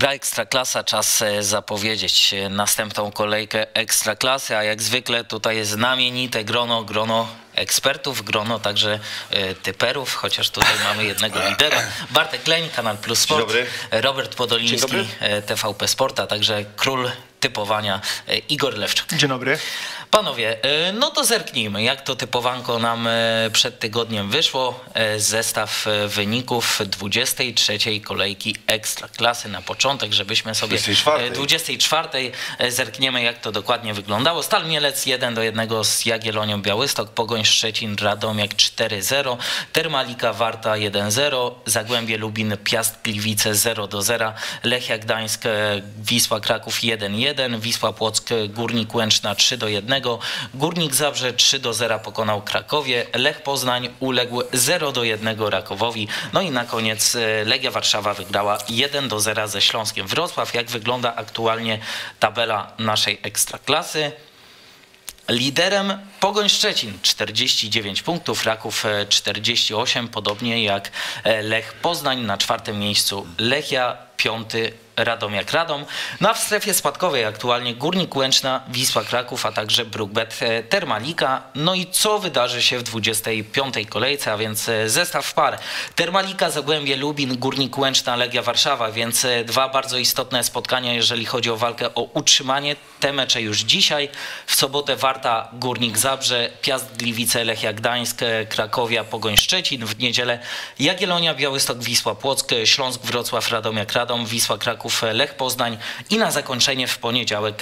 Gra Ekstraklasa, czas zapowiedzieć następną kolejkę Ekstraklasy, a jak zwykle tutaj jest znamienite grono ekspertów, grono także typerów, chociaż tutaj mamy jednego lidera. Bartek Leń, Kanal Plus Sport, Robert Podoliński, TVP Sport, a także król typowania Igor Lewczuk. Dzień dobry. Panowie, no to zerknijmy, jak to typowanko nam przed tygodniem wyszło. Zestaw wyników 23. kolejki Ekstraklasy na początek, żebyśmy sobie 24. zerkniemy, jak to dokładnie wyglądało. Stal Mielec 1-1 z Jagiellonią Białystok, Pogoń Szczecin Radomiak 4-0, Termalika Warta 1-0, Zagłębie Lubin Piast Gliwice 0-0, Lechia Gdańsk Wisła Kraków 1-1, Wisła Płock Górnik Łęczna 3-1, Górnik Zabrze 3-0 pokonał Krakowie, Lech Poznań uległ 0-1 Rakowowi, no i na koniec Legia Warszawa wygrała 1-0 ze Śląskiem Wrocław. Jak wygląda aktualnie tabela naszej Ekstraklasy? Liderem Pogoń Szczecin 49 punktów, Raków 48, podobnie jak Lech Poznań. Na 4. miejscu Lechia, 5. Radomiak Radom. No a w strefie spadkowej aktualnie Górnik Łęczna, Wisła Kraków, a także Brukbet Termalika. No i co wydarzy się w 25. kolejce, a więc zestaw par. Termalika, Zagłębie Lubin, Górnik Łęczna, Legia Warszawa, więc dwa bardzo istotne spotkania, jeżeli chodzi o walkę o utrzymanie. Te mecze już dzisiaj. W sobotę Warta, Górnik Zabrze, Piast Gliwice, Lechia Gdańsk, Krakowia, Pogoń Szczecin. W niedzielę Jagiellonia Białystok, Wisła Płock, Śląsk Wrocław, Radomiak Radom, Wisła Kraków, Lech Poznań i na zakończenie w poniedziałek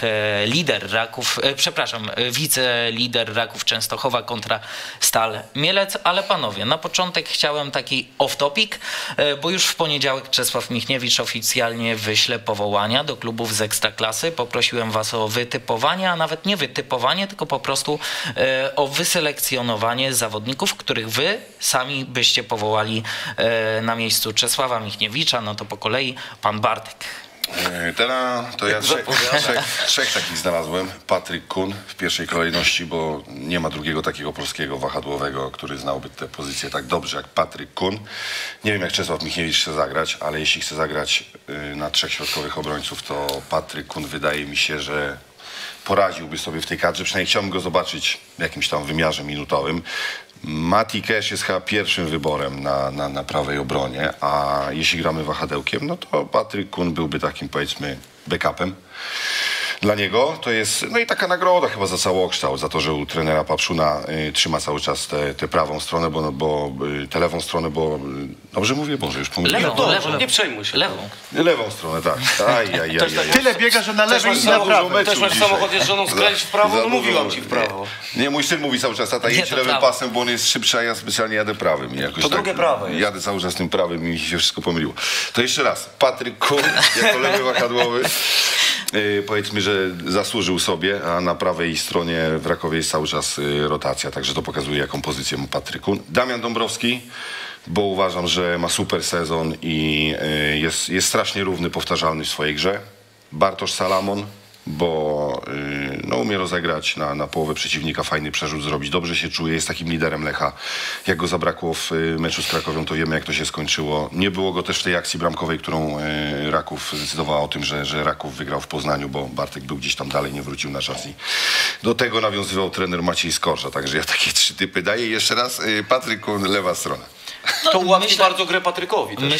wicelider Raków Częstochowa kontra Stal Mielec. Ale panowie, na początek chciałem taki off-topic, bo już w poniedziałek Czesław Michniewicz oficjalnie wyśle powołania do klubów z Ekstraklasy. Poprosiłem was o wytypowanie, a nawet nie wytypowanie, tylko po prostu o wyselekcjonowanie zawodników, których wy sami byście powołali na miejscu Czesława Michniewicza. No to po kolei pan Bartek. Teraz to ja trzech takich znalazłem. Patryk Kun w pierwszej kolejności, bo nie ma drugiego takiego polskiego wahadłowego, który znałby tę pozycję tak dobrze jak Patryk Kun. Nie wiem, jak Czesław Michniewicz chce zagrać, ale jeśli chce zagrać na 3 środkowych obrońców, to Patryk Kun wydaje mi się, że poradziłby sobie w tej kadrze. Przynajmniej chciałbym go zobaczyć w jakimś tam wymiarze minutowym. Mati Cash jest chyba pierwszym wyborem na prawej obronie, a jeśli gramy wahadełkiem, no to Patryk Kun byłby takim, powiedzmy, backupem dla niego. To jest, no i taka nagroda chyba za całokształt, za to, że u trenera Papszuna trzyma cały czas tę prawą stronę, bo tę lewą stronę, bo dobrze mówię, Boże, już pomyliłem. Lewą, nie przejmuj się. Lewą stronę, tak. Tyle biega, że na lewej i na prawej. Też masz samochód jest żoną skręć w prawo, no mówiłam ci w prawo. Nie, mój syn mówi cały czas, tata jedź lewym pasem, bo on jest szybszy, a ja specjalnie jadę prawym. To drugie prawo jest. Jadę cały czas tym prawym i mi się wszystko pomyliło. To jeszcze raz, Patryk Kun jako lewy wahadłowy. Powiedzmy, że zasłużył sobie, a na prawej stronie w Rakowie jest cały czas rotacja, także to pokazuje, jaką pozycję ma Patryk Kun. Damian Dąbrowski, bo uważam, że ma super sezon i jest strasznie równy, powtarzalny w swojej grze. Bartosz Salamon, bo no, umie rozegrać na połowę przeciwnika, fajny przerzut zrobić, dobrze się czuje, jest takim liderem Lecha. Jak go zabrakło w meczu z Krakowią, to wiemy, jak to się skończyło. Nie było go też w tej akcji bramkowej, którą Raków zdecydowała o tym, że Raków wygrał w Poznaniu, bo Bartek był gdzieś tam dalej, nie wrócił na czas i do tego nawiązywał trener Maciej Skorża. Także ja takie 3 typy daję. Jeszcze raz Patryk Kun, lewa strona. No, to ułatwi bardzo grę Patrykowi też.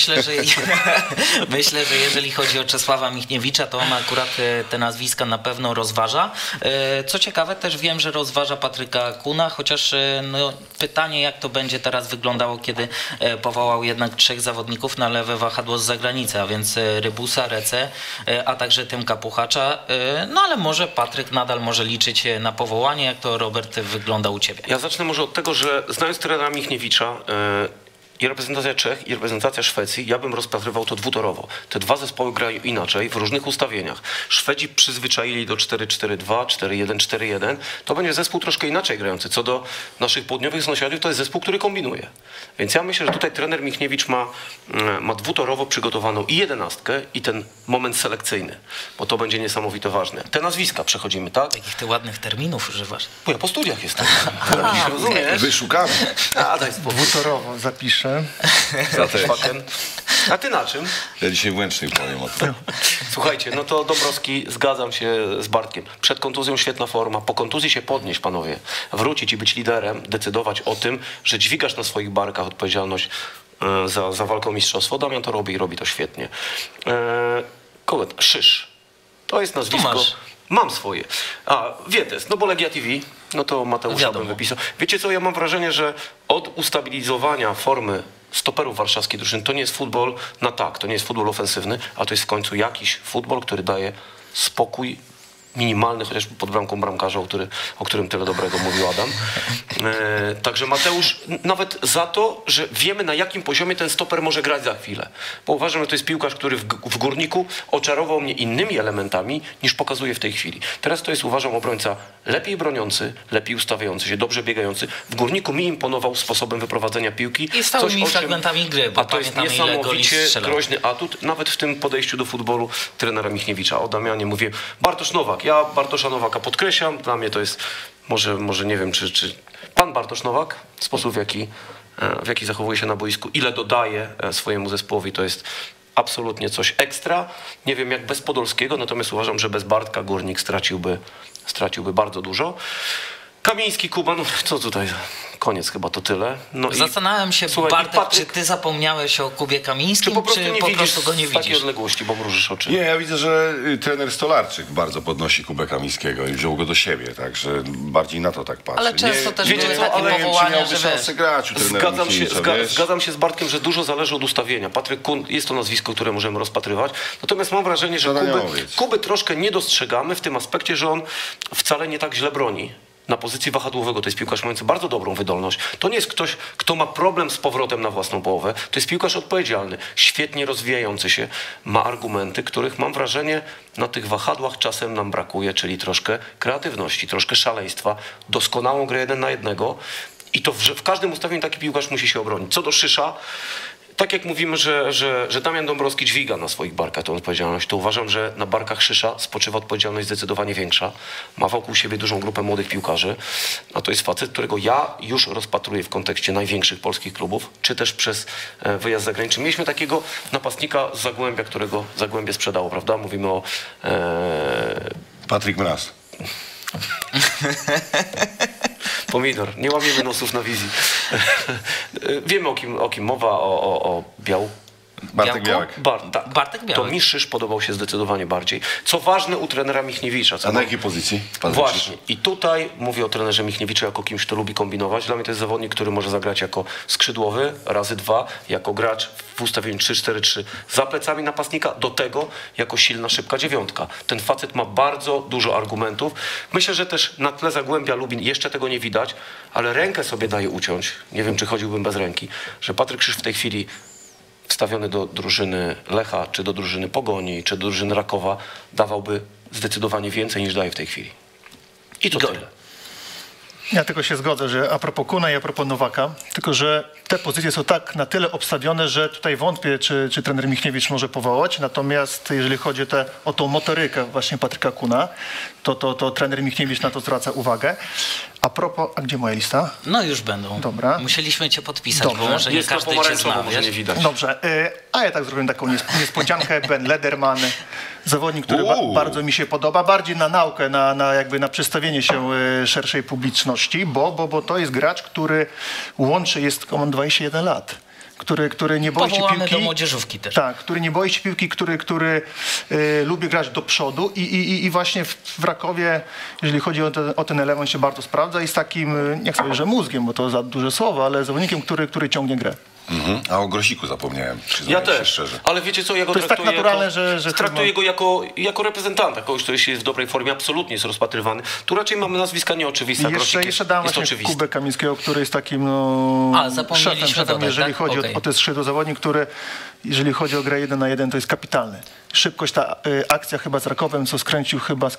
Myślę, że jeżeli chodzi o Czesława Michniewicza, to on akurat te nazwiska na pewno rozważa. Co ciekawe, też wiem, że rozważa Patryka Kuna, chociaż no, pytanie, jak to będzie teraz wyglądało, kiedy powołał jednak 3 zawodników na lewe wahadło z zagranicy, a więc Rybusa, Rece, a także Tymka Puchacza. No ale może Patryk nadal może liczyć na powołanie. Jak to, Robert, wygląda u ciebie? Ja zacznę może od tego, że znając trenera Michniewicza, i reprezentacja Czech, i reprezentacja Szwecji, ja bym rozpatrywał to dwutorowo. Te dwa zespoły grają inaczej, w różnych ustawieniach. Szwedzi przyzwyczaili do 4-4-2, 4-1, 4-1. To będzie zespół troszkę inaczej grający. Co do naszych południowych sąsiadów, to jest zespół, który kombinuje. Więc ja myślę, że tutaj trener Michniewicz ma dwutorowo przygotowaną i 11, i ten moment selekcyjny, bo to będzie niesamowite ważne. Te nazwiska przechodzimy, tak? Takich ty ładnych terminów używasz. Bo ja po studiach jestem. Rozumiesz? Wyszukamy. A, daj spokój. Dwutorowo zapiszę. A ty na czym? Ja dzisiaj w Łęcznej powiem o tym. Słuchajcie, no to Dąbrowski, zgadzam się z Bartkiem. Przed kontuzją świetna forma, po kontuzji się podnieść, panowie. Wrócić i być liderem, decydować o tym, że dźwigasz na swoich barkach odpowiedzialność za walkę o mistrzostwo. Damian to robi i robi to świetnie. Szysz. To jest nazwisko. Mam swoje. Wietes, no bo Legia TV, no to Mateusza bym wypisał. Wiecie co, ja mam wrażenie, że od ustabilizowania formy stoperów warszawskiej drużyny to nie jest futbol na tak, to nie jest futbol ofensywny, a to jest w końcu jakiś futbol, który daje spokój minimalny, chociażby pod bramką bramkarza, o którym tyle dobrego mówił Adam. Także Mateusz, nawet za to, że wiemy, na jakim poziomie ten stoper może grać za chwilę. Bo uważam, że to jest piłkarz, który w Górniku oczarował mnie innymi elementami, niż pokazuje w tej chwili. Teraz to jest, uważam, obrońca lepiej broniący, lepiej ustawiający się, dobrze biegający. W Górniku mi imponował sposobem wyprowadzenia piłki. I stałymi fragmentami gry, bo a to jest niesamowicie groźny atut, nawet w tym podejściu do futbolu trenera Michniewicza. O Damianie mówię, Bartosz Nowak. Ja Bartosza Nowaka podkreślam. Dla mnie to jest, może nie wiem, czy pan Bartosz Nowak, sposób w jaki zachowuje się na boisku, ile dodaje swojemu zespołowi, to jest absolutnie coś ekstra. Nie wiem jak bez Podolskiego, natomiast uważam, że bez Bartka Górnik straciłby bardzo dużo. Kamiński, Kuba, no co tutaj, koniec chyba to tyle. No zastanawiam się, słuchaj, Bartek, Patryk, czy ty zapomniałeś o Kubie Kamińskim, czy po prostu go nie widzisz? W takiej odległości, bo mrużysz oczy. Nie, ja widzę, że trener Stolarczyk bardzo podnosi Kubę Kamińskiego i wziął go do siebie, także bardziej na to tak patrzę. Ale często też były takie powołania, że szansę grać u trenera Zgadzam się z Bartkiem, że dużo zależy od ustawienia. Patryk Kun jest to nazwisko, które możemy rozpatrywać, natomiast mam wrażenie, że Kuby troszkę nie dostrzegamy w tym aspekcie, że on wcale nie tak źle broni. Na pozycji wahadłowego to jest piłkarz mający bardzo dobrą wydolność. To nie jest ktoś, kto ma problem z powrotem na własną połowę. To jest piłkarz odpowiedzialny, świetnie rozwijający się, ma argumenty, których mam wrażenie na tych wahadłach czasem nam brakuje, czyli troszkę kreatywności, troszkę szaleństwa, doskonałą grę 1 na 1 i to w każdym ustawieniu taki piłkarz musi się obronić. Co do Szysza, tak jak mówimy, że Damian Dąbrowski dźwiga na swoich barkach tę odpowiedzialność, to uważam, że na barkach Szysza spoczywa odpowiedzialność zdecydowanie większa. Ma wokół siebie dużą grupę młodych piłkarzy, a to jest facet, którego ja już rozpatruję w kontekście największych polskich klubów, czy też przez wyjazd zagraniczny. Mieliśmy takiego napastnika z Zagłębia, którego Zagłębie sprzedało, prawda? Mówimy o... Patryk Mraz. Pomidor. Nie łamiemy nosów na wizji. Wiemy o kim mowa, o Bartek Białek. Bartek Białek. To mi Szysz podobał się zdecydowanie bardziej. Co ważne u trenera Michniewicza. A na jakiej pozycji? Właśnie. I tutaj mówię o trenerze Michniewiczu jako kimś, kto lubi kombinować. Dla mnie to jest zawodnik, który może zagrać jako skrzydłowy, razy 2, jako gracz w ustawieniu 3-4-3 za plecami napastnika, do tego jako silna, szybka dziewiątka. Ten facet ma bardzo dużo argumentów. Myślę, że też na tle Zagłębia Lubin jeszcze tego nie widać, ale rękę sobie daje uciąć. Nie wiem, czy chodziłbym bez ręki, że Patryk Szysz w tej chwili wstawiony do drużyny Lecha, czy do drużyny Pogoni, czy do drużyny Rakowa, dawałby zdecydowanie więcej niż daje w tej chwili. I to tyle. Ja tylko się zgodzę, że a propos Kuna i a propos Nowaka, tylko że te pozycje są tak na tyle obstawione, że tutaj wątpię, czy trener Michniewicz może powołać. Natomiast jeżeli chodzi o tą motorykę właśnie Patryka Kuna, to trener Michniewicz na to zwraca uwagę. A propos, a gdzie moja lista? No już będą. Dobra. Musieliśmy cię podpisać, Dobrze. bo może nie każdy cię zna. Może nie widać. Dobrze, a ja tak zrobię taką niespodziankę. Ben Lederman, zawodnik, który bardzo mi się podoba, bardziej na naukę, jakby na przedstawienie się szerszej publiczności, bo to jest gracz, który łączy, on 21 lat. Który nie boi się piłki. Do młodzieżówki też. Tak, który nie boi się piłki, który lubi grać do przodu i właśnie w Rakowie, jeżeli chodzi o ten element, się bardzo sprawdza i z takim, nie chcę powiedzieć, że mózgiem, bo to za duże słowo, ale zawodnikiem, który ciągnie grę. A o Grosiku zapomniałem. Ja też, szczerze. Ale wiecie co, ja go traktuję tak naturalne, że traktuję go jako reprezentanta, kogoś, który jest w dobrej formie, absolutnie jest rozpatrywany. Tu raczej mamy nazwiska nieoczywiste. Jeszcze dam właśnie Kubę Kamińskiego, który jest takim szefem, jeżeli chodzi o te skrzydło, zawodnik, który jeżeli chodzi o grę 1 na 1, to jest kapitalny. szybkość, ta akcja chyba z Rakowem, co skręcił.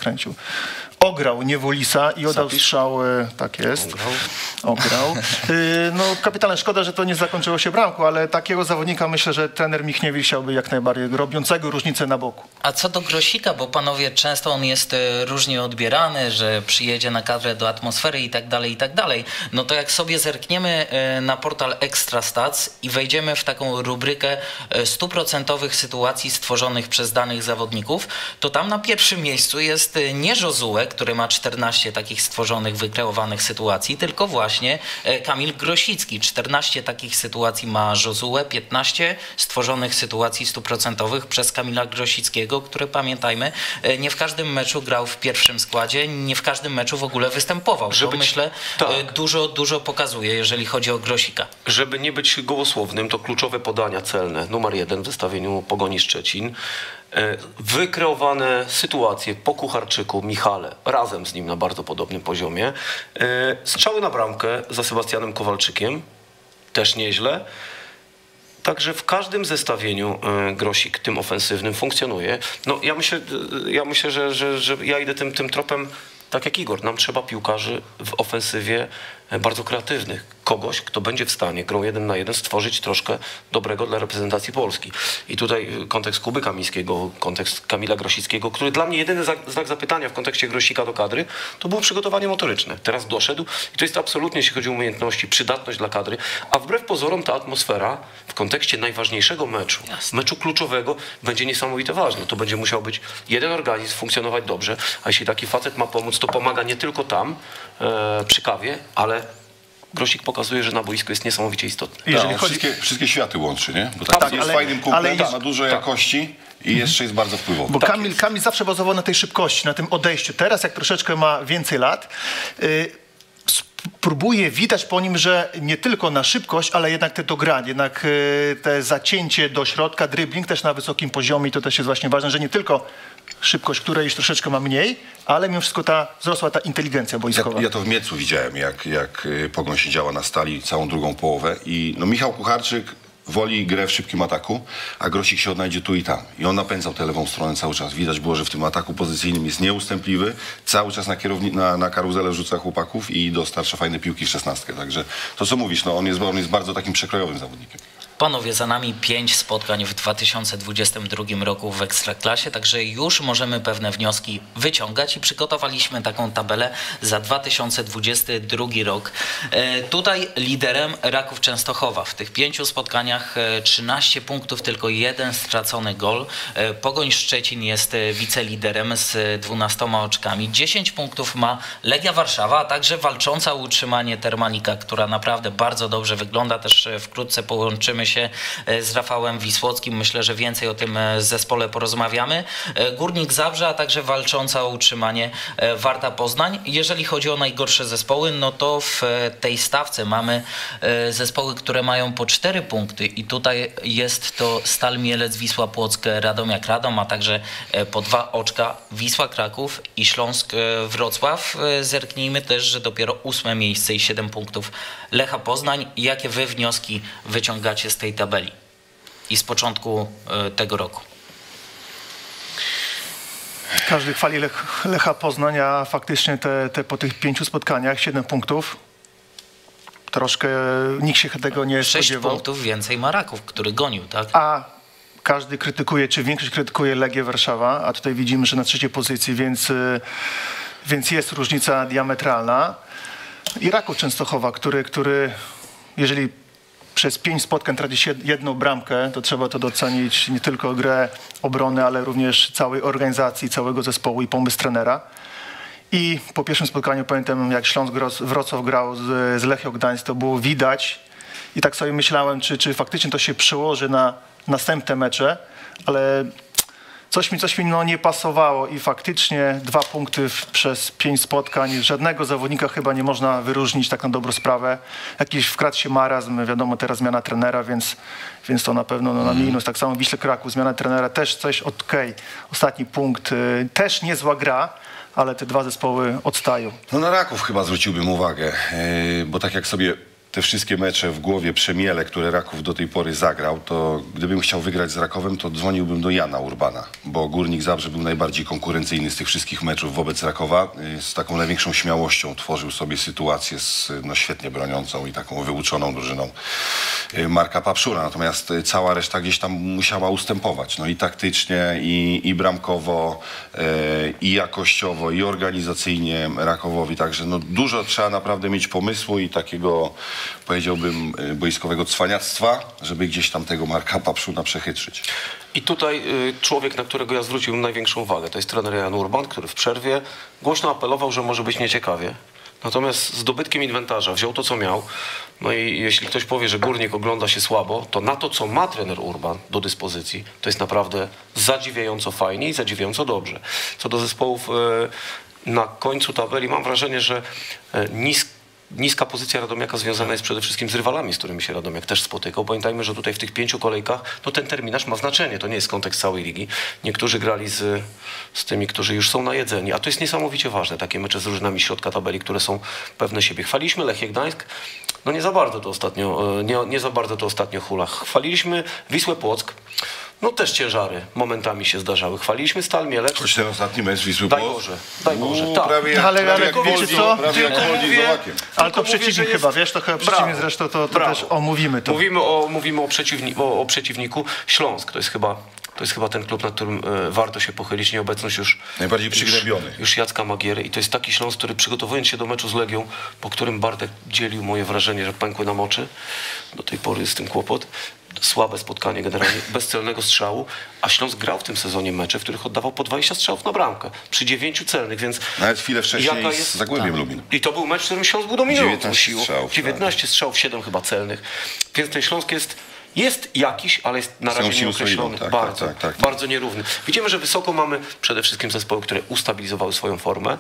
Ograł Niewolisa i oddał strzał, tak jest, ograł. No kapitalnie szkoda, że to nie zakończyło się bramką, ale takiego zawodnika myślę, że trener Michniewicz chciałby jak najbardziej, robiącego różnicę na boku. A co do Grosika, bo panowie, często on jest różnie odbierany, że przyjedzie na kadrę do atmosfery i tak dalej, no to jak sobie zerkniemy na portal Ekstrastats i wejdziemy w taką rubrykę 100% sytuacji stworzonych przez danych zawodników, to tam na pierwszym miejscu jest nie Josue, który ma 14 takich stworzonych, wykreowanych sytuacji, tylko właśnie Kamil Grosicki. 14 takich sytuacji ma Josue, 15 stworzonych sytuacji 100% przez Kamila Grosickiego, który, pamiętajmy, nie w każdym meczu grał w pierwszym składzie, nie w każdym meczu w ogóle występował. To myślę dużo pokazuje, jeżeli chodzi o Grosika. Żeby nie być gołosłownym, to kluczowe podania celne, numer 1 w zestawieniu Pogoni Szczecin. Wykreowane sytuacje po Kucharczyku, Michale, razem z nim na bardzo podobnym poziomie. Strzały na bramkę za Sebastianem Kowalczykiem, też nieźle. Także w każdym zestawieniu Grosik tym ofensywnym funkcjonuje. No ja myślę, że ja idę tym tropem, tak jak Igor. Nam trzeba piłkarzy w ofensywie bardzo kreatywnych. Kogoś, kto będzie w stanie grą 1 na 1 stworzyć troszkę dobrego dla reprezentacji Polski. I tutaj kontekst Kuby Kamińskiego, kontekst Kamila Grosickiego, który dla mnie jedyny znak zapytania w kontekście Grosika do kadry, to było przygotowanie motoryczne. Teraz doszedł i to jest absolutnie, jeśli chodzi o umiejętności, przydatność dla kadry, a wbrew pozorom ta atmosfera w kontekście najważniejszego meczu kluczowego, będzie niesamowite ważne. To będzie musiał być jeden organizm, funkcjonować dobrze, a jeśli taki facet ma pomóc, to pomaga nie tylko tam, przy kawie, ale Grosik pokazuje, że na boisku jest niesamowicie istotny. Jeżeli wszystkie światy łączy, nie? Bo tak, jest fajnym kumplem, ma dużo jakości i jeszcze jest bardzo wpływowy. Bo Kamil zawsze bazował na tej szybkości, na tym odejściu. Teraz, jak troszeczkę ma więcej lat, próbuje widać po nim, że nie tylko na szybkość, ale jednak te dogranie, jednak te zacięcie do środka, dribbling też na wysokim poziomie i to też jest właśnie ważne, że nie tylko szybkość, której już troszeczkę ma mniej, ale mimo wszystko wzrosła ta inteligencja boiskowa. Ja to w Miecu widziałem, jak Pogoń siedziała na stali całą drugą połowę i no, Michał Kucharczyk woli grę w szybkim ataku, a Grosik się odnajdzie tu i tam. I on napędzał tę lewą stronę cały czas. Widać było, że w tym ataku pozycyjnym jest nieustępliwy. Cały czas na karuzelę rzuca chłopaków i dostarcza fajne piłki w 16. Także to, co mówisz, no, on jest bardzo takim przekrojowym zawodnikiem. Panowie, za nami 5 spotkań w 2022 roku w Ekstraklasie, także już możemy pewne wnioski wyciągać i przygotowaliśmy taką tabelę za 2022 rok. Tutaj liderem Raków Częstochowa. W tych 5 spotkaniach 13 punktów, tylko 1 stracony gol. Pogoń Szczecin jest wiceliderem z 12 oczkami. 10 punktów ma Legia Warszawa, a także walcząca o utrzymanie Termalika, która naprawdę bardzo dobrze wygląda. Też wkrótce połączymy się z Rafałem Wisłockim. Myślę, że więcej o tym zespole porozmawiamy. Górnik Zabrze, a także walcząca o utrzymanie Warta Poznań. Jeżeli chodzi o najgorsze zespoły, no to w tej stawce mamy zespoły, które mają po 4 punkty i tutaj jest to Stal Mielec, Wisła Płock, Radomiak Radom, a także po 2 oczka Wisła Kraków i Śląsk Wrocław. Zerknijmy też, że dopiero 8 miejsce i 7 punktów Lecha Poznań. Jakie wy wnioski wyciągacie z tej tabeli i z początku tego roku? Każdy chwali Lecha Poznań, a faktycznie po tych 5 spotkaniach 7 punktów. Troszkę nikt się tego nie spodziewał. 6 punktów więcej ma Raków, który gonił, tak? A każdy krytykuje, czy większość krytykuje Legię Warszawa, a tutaj widzimy, że na 3. pozycji, więc jest różnica diametralna. I Raków Częstochowa, który jeżeli przez 5 spotkań traci 1 bramkę, to trzeba to docenić, nie tylko grę obrony, ale również całej organizacji, całego zespołu i pomysł trenera. I po pierwszym spotkaniu pamiętam, jak Śląsk Wrocław grał z Lechią Gdańsk, to było widać i tak sobie myślałem, czy faktycznie to się przełoży na następne mecze, ale coś mi nie pasowało i faktycznie 2 punkty przez 5 spotkań. Żadnego zawodnika chyba nie można wyróżnić tak na dobrą sprawę. Jakiś wkradł się marazm, wiadomo, teraz zmiana trenera, więc to na pewno na minus. Tak samo Wiśle Kraków, zmiana trenera też coś okej. Ostatni punkt, też niezła gra, ale te 2 zespoły odstają. No na Raków chyba zwróciłbym uwagę, bo tak jak sobie te wszystkie mecze w głowie przemiele, które Raków do tej pory zagrał, to gdybym chciał wygrać z Rakowem, to dzwoniłbym do Jana Urbana, bo Górnik Zabrze był najbardziej konkurencyjny z tych wszystkich meczów wobec Rakowa. Z taką największą śmiałością tworzył sobie sytuację z świetnie broniącą i taką wyuczoną drużyną Marka Papszura. Natomiast cała reszta gdzieś tam musiała ustępować. No i taktycznie, i bramkowo, i jakościowo, i organizacyjnie Rakowowi. Także no dużo trzeba naprawdę mieć pomysłu i takiego, powiedziałbym, boiskowego cwaniactwa, żeby gdzieś tam tego Marka Papszuna przechytrzyć. I tutaj człowiek, na którego ja zwróciłem największą uwagę, to jest trener Jan Urban, który w przerwie głośno apelował, że może być nieciekawie. Natomiast z dobytkiem inwentarza wziął to, co miał. No i jeśli ktoś powie, że Górnik ogląda się słabo, to na to, co ma trener Urban do dyspozycji, to jest naprawdę zadziwiająco fajnie i zadziwiająco dobrze. Co do zespołów na końcu tabeli, mam wrażenie, że niska pozycja Radomiaka związana jest przede wszystkim z rywalami, z którymi się Radomiak też spotykał. Pamiętajmy, że tutaj w tych 5 kolejkach no ten terminarz ma znaczenie. To nie jest kontekst całej ligi. Niektórzy grali z tymi, którzy już są najedzeni. A to jest niesamowicie ważne. Takie mecze z drużynami środka tabeli, które są pewne siebie. Chwaliliśmy Lechia Gdańsk. No nie za bardzo to ostatnio hula. Chwaliliśmy Wisłę Płock. No też ciężary momentami się zdarzały. Chwaliliśmy Stal Mielec. Choć ten ostatni mecz Wisły Daj Płock. Boże, daj Boże. Tak. Prawie wiecie co? Ale to przeciwnik chyba, wiesz, to chyba przeciwnik zresztą to też omówimy to. Mówimy o przeciwniku Śląsk. To jest chyba ten klub, nad którym warto się pochylić. Nieobecność już najbardziej przygnębiony. Już Jacka Magiery. I to jest taki Śląsk, który przygotowując się do meczu z Legią, po którym Bartek dzielił moje wrażenie, że pękły nam oczy. Do tej pory jest z tym kłopot. Słabe spotkanie generalnie, bez celnego strzału, a Śląsk grał w tym sezonie mecze, w których oddawał po 20 strzałów na bramkę, przy 9 celnych, więc... Nawet chwilę wcześniej z Zagłębiem Lubin. I to był mecz, w którym Śląsk był dominującą 19 strzałów, 7 chyba celnych, więc ten Śląsk jest jakiś, ale jest na razie nieokreślony, bardzo nierówny. Widzimy, że wysoko mamy przede wszystkim zespoły, które ustabilizowały swoją formę.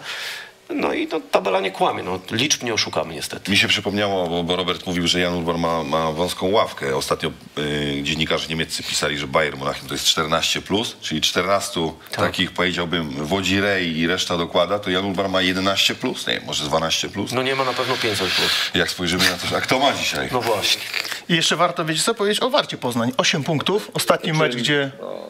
No i tabela nie kłamie, liczb nie oszukamy niestety. Mi się przypomniało, bo Robert mówił, że Jan Urban ma wąską ławkę. Ostatnio dziennikarze niemieccy pisali, że Bayern Monachium to jest 14+, czyli 14 takich, powiedziałbym, wodzi rej i reszta dokłada, to Jan Urban ma 11+, nie, może 12+. No nie ma na pewno 500+. Jak spojrzymy na to, a kto ma dzisiaj? No właśnie. I jeszcze warto, wiecie co, powiedzieć o Warcie Poznań. 8 punktów, ostatni mecz, gdzie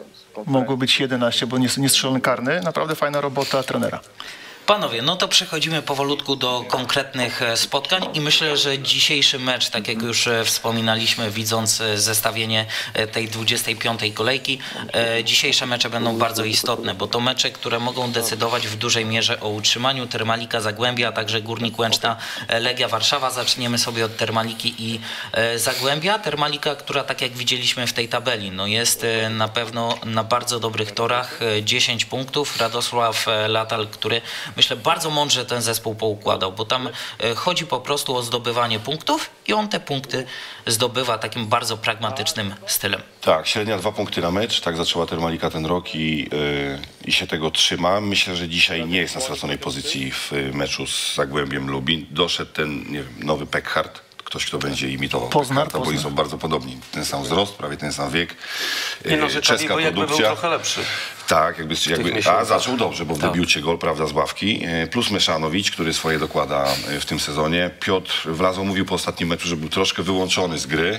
mogło być 11, bo niestrzelony karny. Naprawdę fajna robota trenera. Panowie, no to przechodzimy powolutku do konkretnych spotkań i myślę, że dzisiejszy mecz, tak jak już wspominaliśmy, widząc zestawienie tej 25. kolejki, dzisiejsze mecze będą bardzo istotne, bo to mecze, które mogą decydować w dużej mierze o utrzymaniu. Termalika Zagłębia, a także Górnik Łęczna, Legia Warszawa. Zaczniemy sobie od Termaliki i Zagłębia. Termalika, która tak jak widzieliśmy w tej tabeli, no jest na pewno na bardzo dobrych torach, 10 punktów. Radosław Latal, który myślę bardzo mądrze ten zespół poukładał, bo tam chodzi po prostu o zdobywanie punktów i on te punkty zdobywa takim bardzo pragmatycznym stylem. Tak, średnia 2 punkty na mecz, tak zaczęła Termalika ten rok i się tego trzyma. Myślę, że dzisiaj nie jest na straconej pozycji w meczu z Zagłębiem Lubin. Doszedł ten, nie wiem, nowy Pekhart, ktoś, kto będzie imitował Pekharta, bo oni są bardzo podobni. Ten sam wzrost, prawie ten sam wiek. Czeska produkcja. Był trochę lepszy. Tak, zaczął dobrze, bo w debiucie gol, prawda, z ławki. Plus Meszanowicz, który swoje dokłada w tym sezonie. Piotr Wlazo mówił po ostatnim meczu, że był troszkę wyłączony z gry,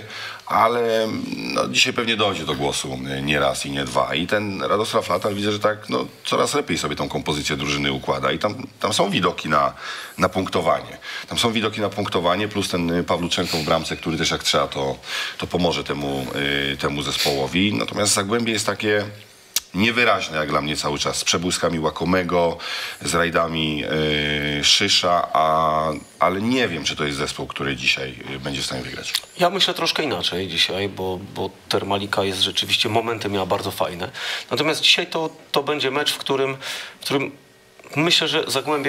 ale no, dzisiaj pewnie dojdzie do głosu nie raz i nie dwa. I ten Radosław Latal widzę, że tak coraz lepiej sobie tą kompozycję drużyny układa i tam są widoki na punktowanie. Tam są widoki na punktowanie, plus ten Pawluczenko w bramce, który też jak trzeba, to pomoże temu zespołowi. Natomiast Zagłębie jest takie niewyraźne jak dla mnie cały czas, z przebłyskami Łakomego, z rajdami Szysza, ale nie wiem, czy to jest zespół, który dzisiaj będzie w stanie wygrać. Ja myślę troszkę inaczej dzisiaj, bo Termalika jest rzeczywiście, momenty miała bardzo fajne. Natomiast dzisiaj to będzie mecz, w którym myślę, że Zagłębie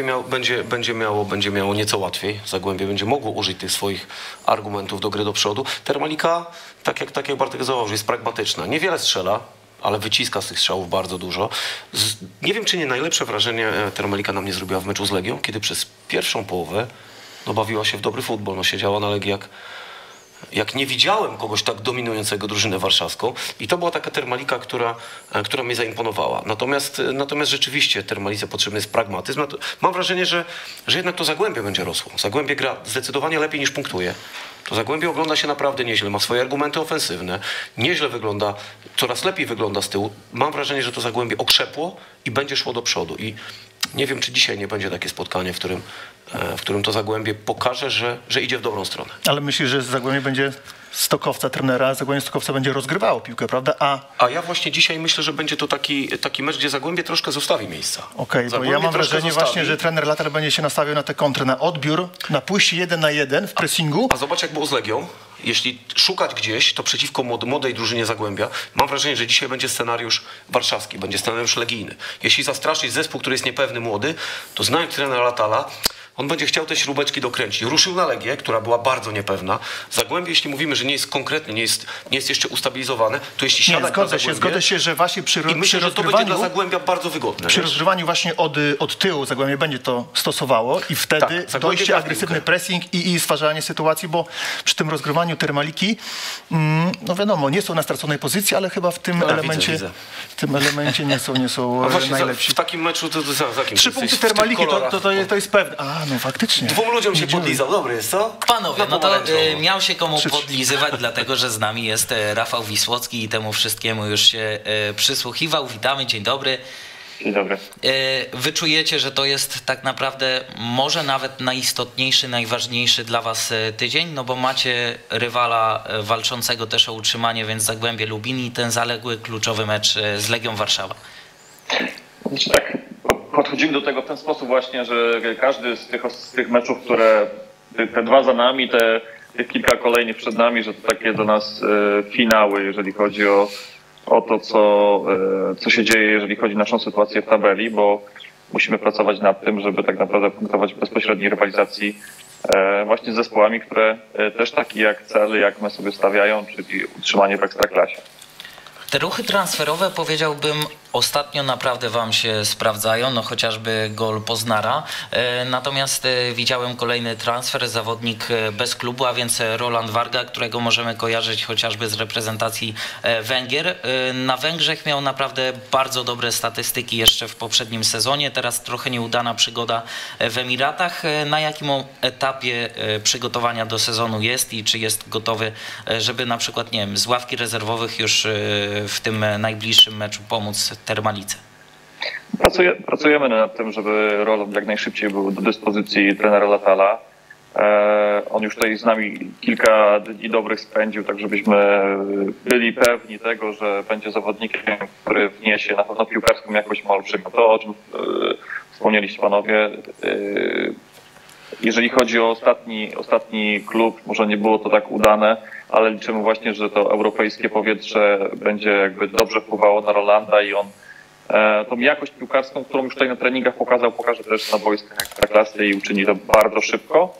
będzie miało nieco łatwiej. Zagłębie będzie mogło użyć tych swoich argumentów do gry do przodu. Termalika, tak jak Bartek założył, jest pragmatyczna. Niewiele strzela, ale wyciska z tych strzałów bardzo dużo. Nie wiem, czy nie najlepsze wrażenie Termalika na mnie zrobiła w meczu z Legią, kiedy przez pierwszą połowę bawiła się w dobry futbol. Siedziała na Legii jak nie widziałem kogoś tak dominującego drużynę warszawską. I to była taka Termalika, która mnie zaimponowała. Natomiast rzeczywiście Termalice potrzebny jest pragmatyzm. Mam wrażenie, że jednak to Zagłębie będzie rosło. Zagłębie gra zdecydowanie lepiej niż punktuje. to Zagłębie ogląda się naprawdę nieźle, ma swoje argumenty ofensywne, nieźle wygląda, coraz lepiej wygląda z tyłu. Mam wrażenie, że to Zagłębie okrzepło i będzie szło do przodu. I nie wiem, czy dzisiaj nie będzie takie spotkanie, w którym to Zagłębie pokaże, że idzie w dobrą stronę. Ale myślisz, że Zagłębie będzie Stokowca, trenera, Zagłębie Stokowca będzie rozgrywało piłkę, prawda? A ja właśnie dzisiaj myślę, że będzie to taki mecz, gdzie Zagłębie troszkę zostawi miejsca. Okej, bo ja mam wrażenie właśnie, że trener Latar będzie się nastawiał na tę kontrę, na odbiór, na pójście 1 na 1 w pressingu. A zobacz, jak było z Legią. Jeśli szukać gdzieś, to przeciwko młodej drużynie Zagłębia, mam wrażenie, że dzisiaj będzie scenariusz warszawski, będzie scenariusz legijny. Jeśli zastraszyć zespół, który jest niepewny, młody, to znając trenera Latala, on będzie chciał te śrubeczki dokręcić. Ruszył na Legię, która była bardzo niepewna. Zagłębie, jeśli mówimy, że nie jest konkretnie, nie jest jeszcze ustabilizowane, to jeśli siada zgodzę się, że właśnie przy myślę, że to będzie dla Zagłębia bardzo wygodne. Przy rozgrywaniu właśnie od tyłu Zagłębie będzie to stosowało i wtedy dojście, agresywny pressing i stwarzanie sytuacji, bo przy tym rozgrywaniu Termaliki, no wiadomo, nie są na straconej pozycji, ale chyba w tym elemencie widzę. W tym elemencie nie są najlepsi. W takim meczu to za kim? 3 punkty Termaliki to jest pewne. No faktycznie. 2 ludziom się podlizał, dobry jest, co? Panowie, no to miał się komu podlizywać, dlatego że z nami jest Rafał Wisłocki i temu wszystkiemu już się przysłuchiwał. Witamy, dzień dobry. Dzień dobry. Wy czujecie, że to jest tak naprawdę może nawet najistotniejszy, najważniejszy dla was tydzień, no bo macie rywala walczącego też o utrzymanie, więc Zagłębie Lubin i ten zaległy kluczowy mecz z Legią Warszawa. Znaczy tak, podchodzimy do tego w ten sposób właśnie, że każdy z tych meczów, które te 2 za nami, te kilka kolejnych przed nami, że to takie do nas finały, jeżeli chodzi o to, co się dzieje, jeżeli chodzi o naszą sytuację w tabeli, bo musimy pracować nad tym, żeby tak naprawdę punktować w bezpośredniej rywalizacji właśnie z zespołami, które też takie jak cele, jak my sobie stawiają, czyli utrzymanie w Ekstraklasie. Te ruchy transferowe, powiedziałbym, ostatnio naprawdę wam się sprawdzają, no chociażby gol Poznara. Natomiast widziałem kolejny transfer, zawodnik bez klubu, a więc Roland Varga, którego możemy kojarzyć chociażby z reprezentacji Węgier. Na Węgrzech miał naprawdę bardzo dobre statystyki jeszcze w poprzednim sezonie, teraz trochę nieudana przygoda w Emiratach. Na jakim etapie przygotowania do sezonu jest i czy jest gotowy, żeby na przykład, nie wiem, z ławki rezerwowych już w tym najbliższym meczu pomóc Termalice? Pracujemy nad tym, żeby Roland jak najszybciej był do dyspozycji trenera Latala. On już tutaj z nami kilka dni dobrych spędził, tak żebyśmy byli pewni tego, że będzie zawodnikiem, który wniesie na pewno piłkarską jakość olbrzymią. To, o czym wspomnieliście panowie, jeżeli chodzi o ostatni klub, może nie było to tak udane, ale liczymy właśnie, że to europejskie powietrze będzie jakby dobrze wpływało na Rolanda i on tą jakość piłkarską, którą już tutaj na treningach pokaże też na boiskach Ekstraklasy i uczyni to bardzo szybko.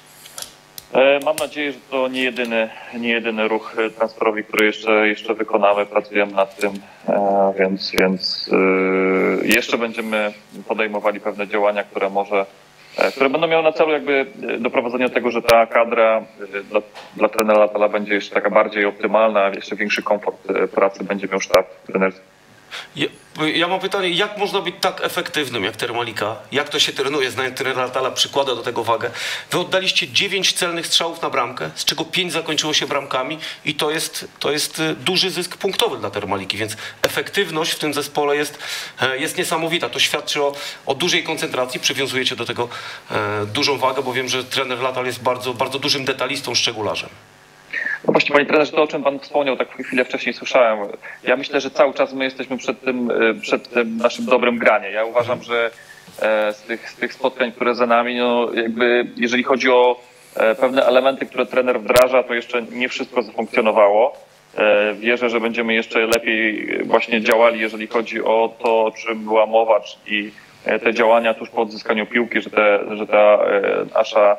Mam nadzieję, że to nie jedyny ruch transferowy, który jeszcze wykonamy. Pracujemy nad tym, więc jeszcze będziemy podejmowali pewne działania, które będą miały na celu jakby doprowadzenie do tego, że ta kadra dla trenera Latala będzie jeszcze taka bardziej optymalna, jeszcze większy komfort pracy będzie miał sztab trenerski. Ja mam pytanie, jak można być tak efektywnym jak Termalika? Jak to się trenuje? Znając trenera Latala, przykłada do tego wagę. Wy oddaliście 9 celnych strzałów na bramkę, z czego 5 zakończyło się bramkami i to jest duży zysk punktowy dla Termaliki, więc efektywność w tym zespole jest niesamowita. To świadczy o dużej koncentracji, przywiązujecie do tego dużą wagę, bo wiem, że trener Latal jest bardzo, bardzo dużym detalistą, szczególarzem. No właśnie, panie trenerze, to o czym pan wspomniał, tak chwilę wcześniej słyszałem. Ja myślę, że cały czas my jesteśmy przed tym naszym dobrym graniem. Ja uważam, że z tych spotkań, które za nami, no jakby jeżeli chodzi o pewne elementy, które trener wdraża, to jeszcze nie wszystko zafunkcjonowało. Wierzę, że będziemy jeszcze lepiej właśnie działali, jeżeli chodzi o to, o czym była mowa, czyli te działania tuż po odzyskaniu piłki, że ta nasza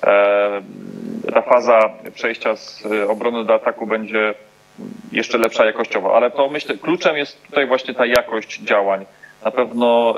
ta faza przejścia z obrony do ataku będzie jeszcze lepsza jakościowo, ale to myślę, kluczem jest tutaj właśnie ta jakość działań. Na pewno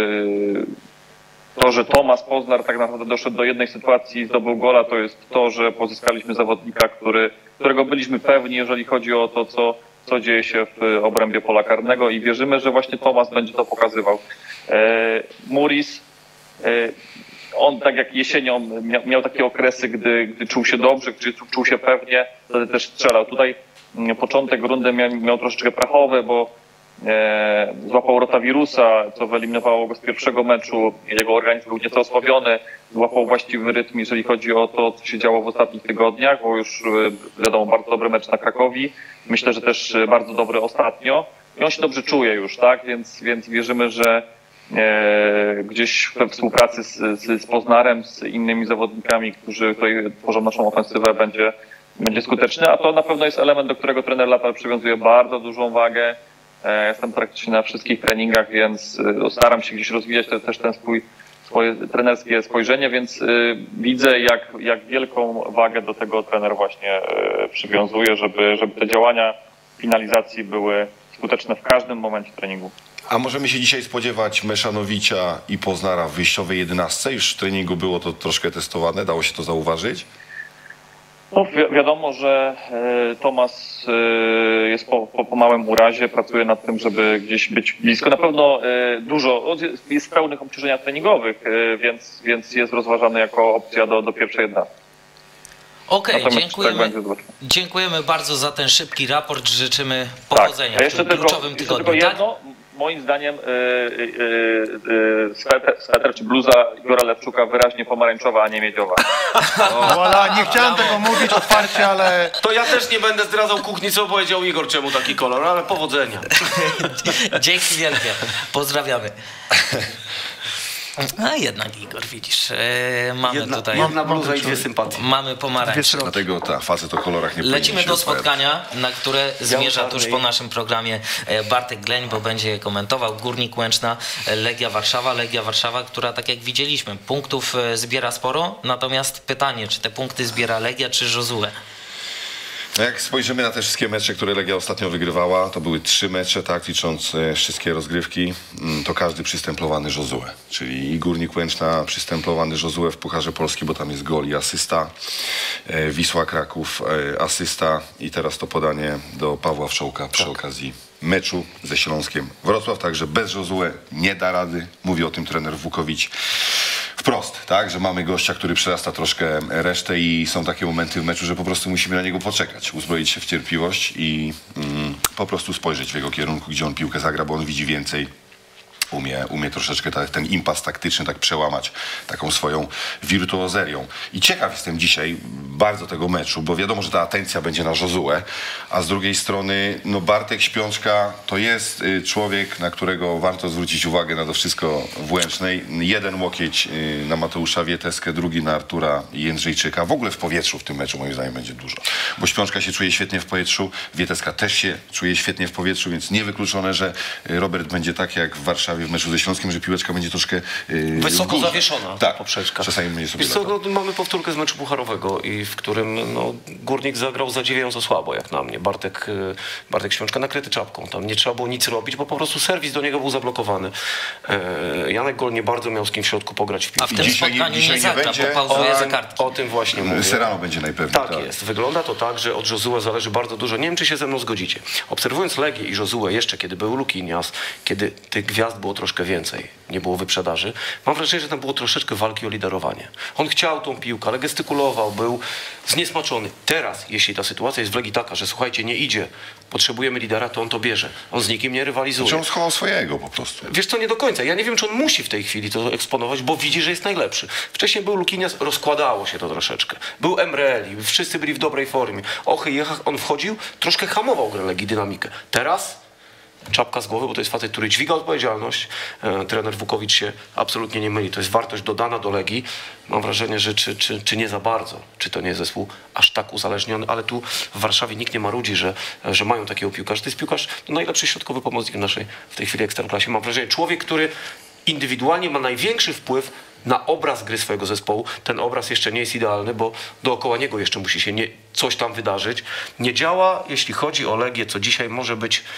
to, że Tomasz Poznar tak naprawdę doszedł do jednej sytuacji i zdobył gola, to jest to, że pozyskaliśmy zawodnika, którego byliśmy pewni, jeżeli chodzi o to, co dzieje się w obrębie pola karnego i wierzymy, że właśnie Tomasz będzie to pokazywał. Muris, on tak jak jesienią miał takie okresy, gdy czuł się dobrze, gdy czuł się pewnie, wtedy też strzelał. Tutaj początek rundy miał troszeczkę prachowy, bo złapał rotawirusa, co wyeliminowało go z pierwszego meczu. Jego organizm był nieco osłabiony, złapał właściwy rytm, jeżeli chodzi o to, co się działo w ostatnich tygodniach, bo już wiadomo, bardzo dobry mecz na Krakowi. Myślę, że też bardzo dobry ostatnio. I on się dobrze czuje już, tak? Więc wierzymy, że gdzieś we współpracy z Poznarem, z innymi zawodnikami, którzy tutaj tworzą naszą ofensywę, będzie skuteczny. A to na pewno jest element, do którego trener Lapal przywiązuje bardzo dużą wagę. Jestem praktycznie na wszystkich treningach, więc staram się gdzieś rozwijać też swoje trenerskie spojrzenie, więc widzę, jak wielką wagę do tego trener właśnie przywiązuje, żeby te działania finalizacji były skuteczne w każdym momencie treningu. A możemy się dzisiaj spodziewać Meszanowicza i Poznara w wyjściowej 11? Już w treningu było to troszkę testowane, dało się to zauważyć? No, wiadomo, że Tomas jest po małym urazie, pracuje nad tym, żeby gdzieś być blisko. Na pewno jest w pełnych obciążeniach treningowych, więc jest rozważany jako opcja do pierwszej 11. Okej, dziękujemy bardzo za ten szybki raport. Życzymy powodzenia w tym kluczowym tygodniu. Tylko jedno, moim zdaniem sweter czy bluza Igora Lewczuka wyraźnie pomarańczowa, a nie miedziowa. Voilà, nie chciałem tego mówić otwarcie, ale... To ja też nie będę zdradzał kuchni, co powiedział Igor, czemu taki kolor, ale powodzenia. Dzięki wielkie. Pozdrawiamy. A jednak Igor, widzisz, mamy tutaj... Jedna bluza i dwie sympatie. Mamy pomarańcz. Dlatego facet o kolorach nie Lecimy do spotkania, na które zmierza tuż po naszym programie Bartek Gleń, bo będzie komentował Górnik Łęczna, Legia Warszawa, która tak jak widzieliśmy, punktów zbiera sporo, natomiast pytanie, czy te punkty zbiera Legia, czy Josue? Jak spojrzymy na te wszystkie mecze, które Legia ostatnio wygrywała, to były 3 mecze, tak, licząc wszystkie rozgrywki, to każdy przystemplowany Josue. Czyli i Górnik Łęczna przystemplowany Josue w Pucharze Polski, bo tam jest gol i asysta. Wisła Kraków asysta i teraz to podanie do Pawła Wszołka przy okazji meczu ze Śląskiem Wrocław. Także bez Josue nie da rady. Mówi o tym trener Wukowicz wprost, tak, że mamy gościa, który przerasta troszkę resztę i są takie momenty w meczu, że po prostu musimy na niego poczekać, uzbroić się w cierpliwość i po prostu spojrzeć w jego kierunku, gdzie on piłkę zagra, bo on widzi więcej. Umie troszeczkę ten impas taktyczny tak przełamać taką swoją wirtuozerią. I ciekaw jestem dzisiaj bardzo tego meczu, bo wiadomo, że ta atencja będzie na Josue, a z drugiej strony no Bartek Śpiączka to jest człowiek, na którego warto zwrócić uwagę na to wszystko w Łęcznej. Jeden łokieć na Mateusza Wieteskę, drugi na Artura Jędrzejczyka. W ogóle w powietrzu w tym meczu moim zdaniem będzie dużo, bo Śpiączka się czuje świetnie w powietrzu, Wieteska też się czuje świetnie w powietrzu, więc niewykluczone, że Robert będzie tak jak w Warszawie w meczu ze Śląskiem, że piłeczka będzie troszkę wysoko zawieszona, tak, poprzeczka. Czasami będzie sobie mamy powtórkę z meczu pucharowego i w którym no, Górnik zagrał zadziwiająco słabo, jak na mnie. Bartek Śpiączka nakryty czapką. Tam nie trzeba było nic robić, bo po prostu serwis do niego był zablokowany. Janek Gol nie bardzo miał z kim w środku pograć w piłkę. A w tym spotkaniu nie zagra, bo pauzuje za kartki. O tym właśnie mówię. Serrano będzie najpewniej. Tak jest. Wygląda to tak, że od Josue zależy bardzo dużo. Nie wiem, czy się ze mną zgodzicie. Obserwując Legię i Josue jeszcze, kiedy był Lukinias, kiedy tych gwiazd było troszkę więcej, nie było wyprzedaży, mam wrażenie, że tam było troszeczkę walki o liderowanie. On chciał tą piłkę, ale gestykulował, był zniesmaczony. Teraz, jeśli ta sytuacja jest w Legii taka, że słuchajcie, nie idzie, potrzebujemy lidera, to on to bierze. On z nikim nie rywalizuje. Czy on schował swojego po prostu? Wiesz co, nie do końca. Ja nie wiem, czy on musi w tej chwili to eksponować, bo widzi, że jest najlepszy. Wcześniej był Lukinias, rozkładało się to troszeczkę. Był Emreli, wszyscy byli w dobrej formie. Ochy, jechach, on wchodził, troszkę hamował grę Legii, dynamikę. Teraz czapka z głowy, bo to jest facet, który dźwiga odpowiedzialność. Trener Wukowicz się absolutnie nie myli. To jest wartość dodana do Legii. Mam wrażenie, że czy nie za bardzo. Czy to nie jest zespół aż tak uzależniony, ale tu w Warszawie nikt nie marudzi, że mają takiego piłkarza. To jest piłkarz, no, najlepszy środkowy pomocnik w naszej w tej chwili Ekstraklasie. Mam wrażenie, człowiek, który indywidualnie ma największy wpływ na obraz gry swojego zespołu. Ten obraz jeszcze nie jest idealny, bo dookoła niego jeszcze musi się coś tam wydarzyć. Nie działa, jeśli chodzi o Legię, co dzisiaj może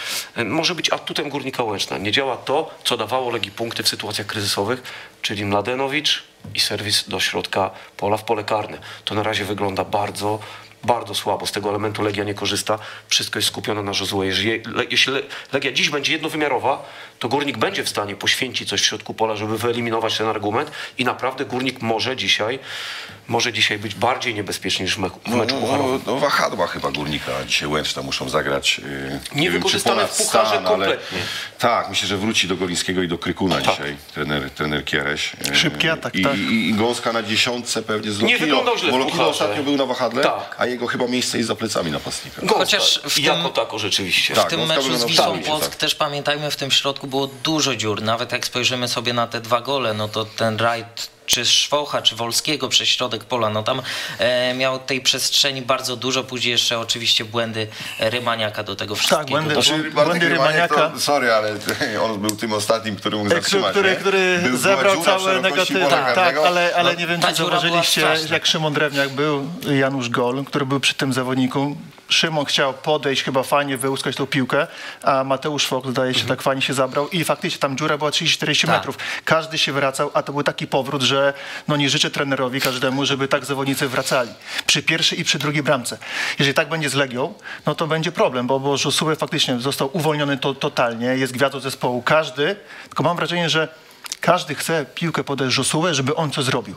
być atutem Górnika Łęczna. Nie działa to, co dawało Legii punkty w sytuacjach kryzysowych, czyli Mladenowicz i serwis do środka pola w pole karne. To na razie wygląda bardzo bardzo słabo. Z tego elementu Legia nie korzysta. Wszystko jest skupione na Josue. Jeśli Legia dziś będzie jednowymiarowa, to Górnik będzie w stanie poświęcić coś w środku pola, żeby wyeliminować ten argument i naprawdę Górnik może dzisiaj być bardziej niebezpieczny niż w meczu pucharowym. No wahadła chyba Górnika dzisiaj Łęczna muszą zagrać. Niewykorzystane w pucharze kompletnie. Tak, myślę, że wróci do Golińskiego i do Krykuna dzisiaj trener Kiereś. Szybki atak, I Gąska na 10 pewnie z Lokilo. Nie wyglądał źle w Bo Lokilo pucharze. ostatnio był na wahadle, Tak. a jego chyba miejsce jest za plecami napastnika. Chociaż w Jako tako rzeczywiście. Tak. W tym Gąska meczu z wyglądał Wisłą stabilnie, Płock tak. też pamiętajmy, w tym środku było dużo dziur. Nawet jak spojrzymy sobie na te 2 gole, no to ten rajd czy Szwocha, czy Wolskiego przez środek pola, no tam miał tej przestrzeni bardzo dużo, później jeszcze oczywiście błędy Rymaniaka do tego wszystkiego. Tak, błędy Bartek Rymaniaka. Sorry, ale on był tym ostatnim, który mógł zatrzymać. Który zebrał całe negatywy. Tak, ale nie wiem, Ta czy dziura była zauważyliście, straszna. jak Szymon Drewniak był, Janusz Gol, który był przy tym zawodniku. Szymon chciał podejść, chyba fajnie wyłuskać tą piłkę, a Mateusz Fox, zdaje się, tak fajnie się zabrał i faktycznie tam dziura była 30-40 Tak. metrów. Każdy się wracał, a to był taki powrót, że no nie życzę trenerowi każdemu, żeby tak zawodnicy wracali. Przy pierwszej i przy drugiej bramce. Jeżeli tak będzie z Legią, no to będzie problem, bo Josue faktycznie został uwolniony totalnie, jest gwiazdą zespołu. Każdy, tylko mam wrażenie, że każdy chce piłkę podać Josue, żeby on coś zrobił.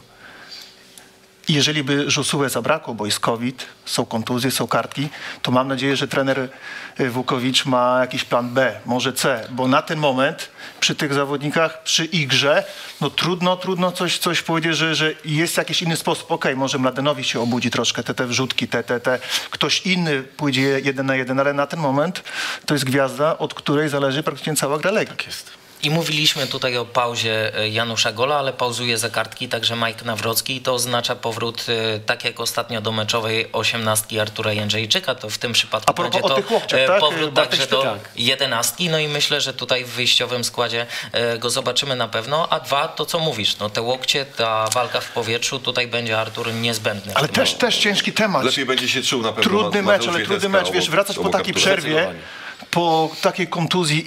I jeżeli by Josue zabrakło, bo jest COVID, są kontuzje, są kartki, to mam nadzieję, że trener Wukowicz ma jakiś plan B, może C, bo na ten moment przy tych zawodnikach, przy ich grze, no trudno coś powiedzieć, że jest jakiś inny sposób. Okej, może Mladenowi się obudzi troszkę, te wrzutki, ktoś inny pójdzie 1 na 1, ale na ten moment to jest gwiazda, od której zależy praktycznie cała gra Legii. Tak jest. I mówiliśmy tutaj o pauzie Janusza Gola, ale pauzuje za kartki także Mike Nawrocki i to oznacza powrót, tak jak ostatnio do meczowej 18 Artura Jędrzejczyka, to w tym przypadku A propos będzie o to tych łokciach, tak? powrót Bartek także do Szpytak. 11. No i myślę, że tutaj w wyjściowym składzie go zobaczymy na pewno, a 2 to co mówisz, no te łokcie, ta walka w powietrzu, tutaj będzie Artur niezbędny. Ale też ciężki temat. Lepiej będzie się czuł na pewno. Trudny mecz, ale trudny mecz, wiesz, wracać po takiej przerwie, po takiej kontuzji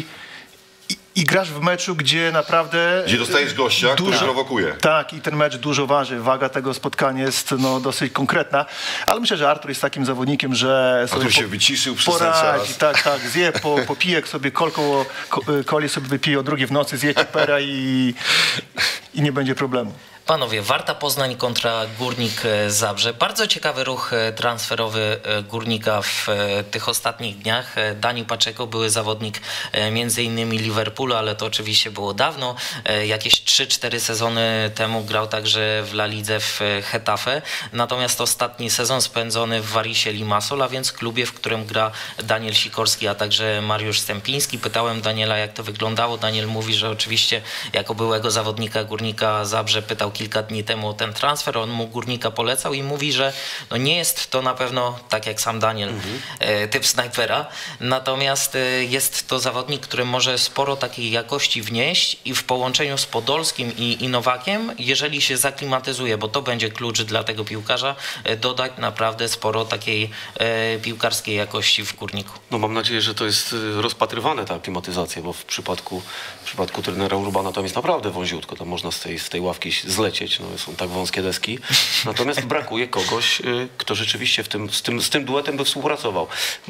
i grasz w meczu, gdzie naprawdę... Gdzie dostajesz gościa, który prowokuje. Tak, i ten mecz dużo waży. Waga tego spotkania jest dosyć konkretna, ale myślę, że Artur jest takim zawodnikiem, że sobie Artur się wyciszył przy poradzi, tak, zje, popije sobie coli sobie wypije o 2 w nocy, zje pera i nie będzie problemu. Panowie, Warta Poznań kontra Górnik Zabrze. Bardzo ciekawy ruch transferowy Górnika w tych ostatnich dniach. Dani Paczeko, były zawodnik między innymi Liverpoolu, ale to oczywiście było dawno. Jakieś 3-4 sezony temu grał także w La Lidze w Getafe. Natomiast ostatni sezon spędzony w Varisie Limassol, a więc klubie, w którym gra Daniel Sikorski, a także Mariusz Stępiński. Pytałem Daniela, jak to wyglądało. Daniel mówi, że oczywiście jako byłego zawodnika Górnika Zabrze pytał kilka dni temu o ten transfer, on mu Górnika polecał i mówi, że no nie jest to na pewno, tak jak sam Daniel, typ snajpera, natomiast jest to zawodnik, który może sporo takiej jakości wnieść i w połączeniu z Podolskim i Nowakiem, jeżeli się zaklimatyzuje, bo to będzie klucz dla tego piłkarza, dodać naprawdę sporo takiej piłkarskiej jakości w Górniku. No mam nadzieję, że to jest rozpatrywane, ta aklimatyzacja, bo w przypadku trenera Urbana tam jest naprawdę wąziutko, tam można z tej ławki zlecieć, no są tak wąskie deski. Natomiast brakuje kogoś, kto rzeczywiście z tym duetem by współpracował.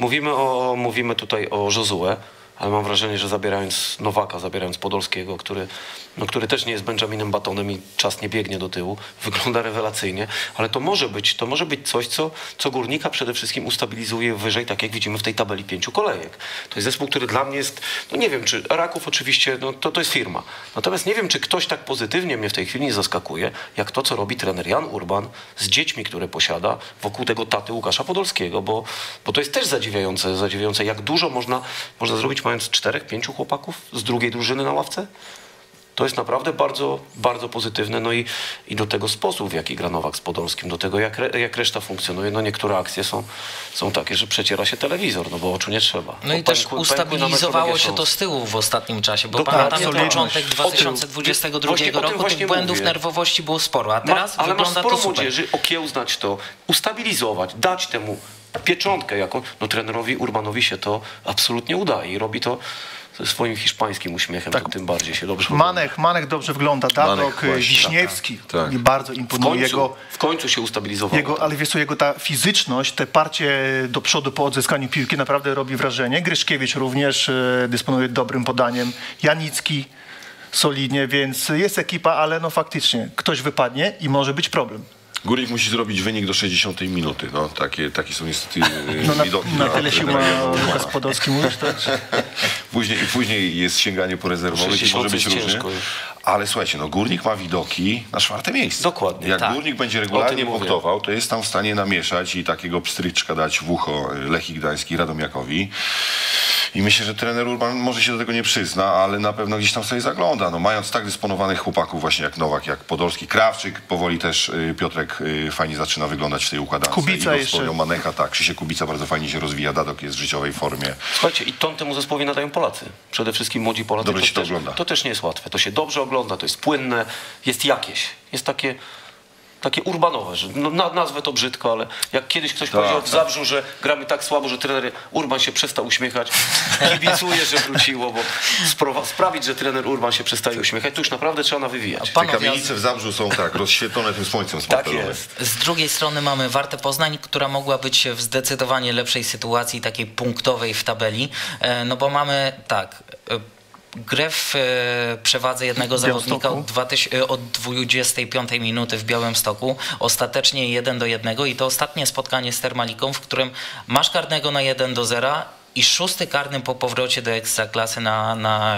Mówimy tutaj o Josue, ale mam wrażenie, że zabierając Nowaka, zabierając Podolskiego, który też nie jest Benjaminem Batonem i czas nie biegnie do tyłu, wygląda rewelacyjnie, ale to może być coś, co Górnika przede wszystkim ustabilizuje wyżej, tak jak widzimy w tej tabeli 5 kolejek. To jest zespół, który dla mnie jest, no nie wiem, czy Raków oczywiście, no to jest firma. Natomiast nie wiem, czy ktoś tak pozytywnie mnie w tej chwili nie zaskakuje, jak to, co robi trener Jan Urban z dziećmi, które posiada wokół tego taty Łukasza Podolskiego, bo to jest też zadziwiające, jak dużo można zrobić, mając 4-5 chłopaków z drugiej drużyny na ławce. To jest naprawdę bardzo, bardzo pozytywne. No i do tego sposób, w jaki gra Nowak z Podolskim, do tego, jak reszta funkcjonuje. No niektóre akcje są takie, że przeciera się telewizor, no bo oczu nie trzeba. No i też ustabilizowało się to z tyłu w ostatnim czasie, bo pamiętam początek 2022 roku tych błędów nerwowości było sporo, a teraz ale wygląda masz sporo to super. młodzieży, okiełznać to, ustabilizować, dać temu pieczątkę jaką, no trenerowi Urbanowi się to absolutnie udaje i robi to ze swoim hiszpańskim uśmiechem, to tym bardziej się dobrze Manek dobrze wygląda, Dadok, Wiśniewski mi bardzo imponuje. W końcu się ustabilizował. Ale wiesz co, jego ta fizyczność, te parcie do przodu po odzyskaniu piłki naprawdę robi wrażenie. Gryszkiewicz również dysponuje dobrym podaniem. Janicki solidnie, więc jest ekipa, ale no faktycznie ktoś wypadnie i może być problem. Górnik musi zrobić wynik do 60 minuty. No, takie są niestety widoki. Na tyle sił ma Łukasz Podolski, mówisz też? Później jest sięganie po rezerwowych i może być różnie. Ale słuchajcie, no Górnik ma widoki na 4. miejsce. Dokładnie. Jak Górnik będzie regularnie punktował, to jest tam w stanie namieszać i takiego pstryczka dać w ucho Lechii Gdański, Radomiakowi. I myślę, że trener Urban może się do tego nie przyzna, ale na pewno gdzieś tam sobie zagląda. No, mając tak dysponowanych chłopaków właśnie jak Nowak, jak Podolski, Krawczyk, powoli też Piotrek fajnie zaczyna wyglądać w tej układance. Kubica jeszcze. Manecha, tak. Krzysiek Kubica bardzo fajnie się rozwija, Dadok jest w życiowej formie. Słuchajcie, i ton temu zespołowi nadają Polacy. Przede wszystkim młodzi Polacy. Dobrze się to ogląda. To też nie jest łatwe. To się dobrze ogląda, to jest płynne, jest jakieś. Jest takie urbanowe, że nazwę to brzydko, ale jak kiedyś ktoś powiedział w Zabrzu, że gramy tak słabo, że trener Urban się przestał uśmiechać, kibicuję, że wróciło, bo sprawić, że trener Urban się przestaje uśmiechać, to już naprawdę trzeba wywijać. Te kamienice w Zabrzu są rozświetlone tym słońcem smartelowym. Tak jest. Z drugiej strony mamy Wartę Poznań, która mogła być w zdecydowanie lepszej sytuacji, takiej punktowej w tabeli, no bo mamy grę w przewadze jednego zawodnika od 25 minuty w Białymstoku, ostatecznie 1-1 i to ostatnie spotkanie z Termaliką, w którym masz karnego na 1-0 i 6. karny po powrocie do Ekstraklasy na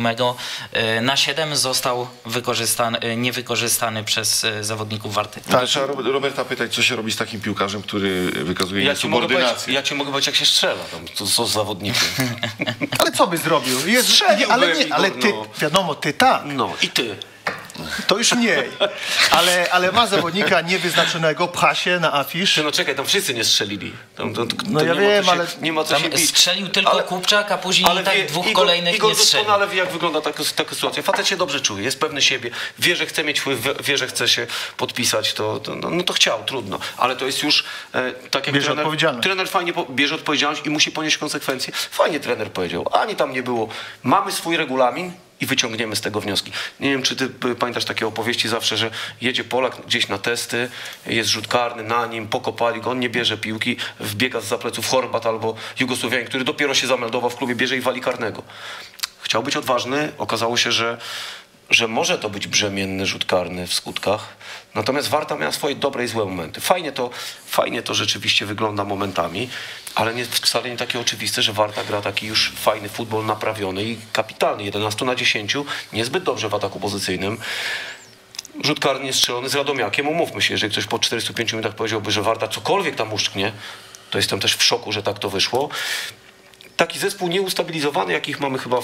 7 został niewykorzystany przez zawodników Warty. Tak. Trzeba Roberta pytać, co się robi z takim piłkarzem, który wykazuje niesubordynację. Ja ci mogę powiedzieć, jak się strzela, co z zawodnikiem. Ale co by zrobił? Ale ty, wiadomo, ty tak. No i ty. To już mniej. Ale ma zawodnika niewyznaczonego, pcha się na afisz. No czekaj, tam wszyscy nie strzelili. No ja wiem, ale nie ma co się bić. Strzelił tylko Kupczak, a później dwóch kolejnych Igor nie strzelił. doskonale wie, jak wygląda taka sytuacja. Facet się dobrze czuje, jest pewny siebie, wie, że chce mieć wpływ, wie, że chce się podpisać, to chciał, trudno. Ale to jest już tak jak bierze odpowiedzialność. Trener fajnie bierze odpowiedzialność i musi ponieść konsekwencje. Fajnie trener powiedział, ani tam nie było. Mamy swój regulamin i wyciągniemy z tego wnioski. Nie wiem, czy ty pamiętasz takie opowieści zawsze, że jedzie Polak gdzieś na testy, jest rzut karny na nim, pokopali go, on nie bierze piłki, wbiega zza pleców Chorbat albo Jugosłowianin, który dopiero się zameldował w klubie, bierze i wali karnego. Chciał być odważny, okazało się, że może to być brzemienny rzut karny w skutkach, natomiast Warta miała swoje dobre i złe momenty. Fajnie to rzeczywiście wygląda momentami, ale wcale nie takie oczywiste, że Warta gra taki już fajny futbol naprawiony i kapitalny. 11/10, niezbyt dobrze w ataku pozycyjnym. Rzut karny strzelony z Radomiakiem. Umówmy się, jeżeli ktoś po 45 minutach powiedziałby, że Warta cokolwiek tam uszczknie, to jestem też w szoku, że tak to wyszło. Taki zespół nieustabilizowany, jakich mamy chyba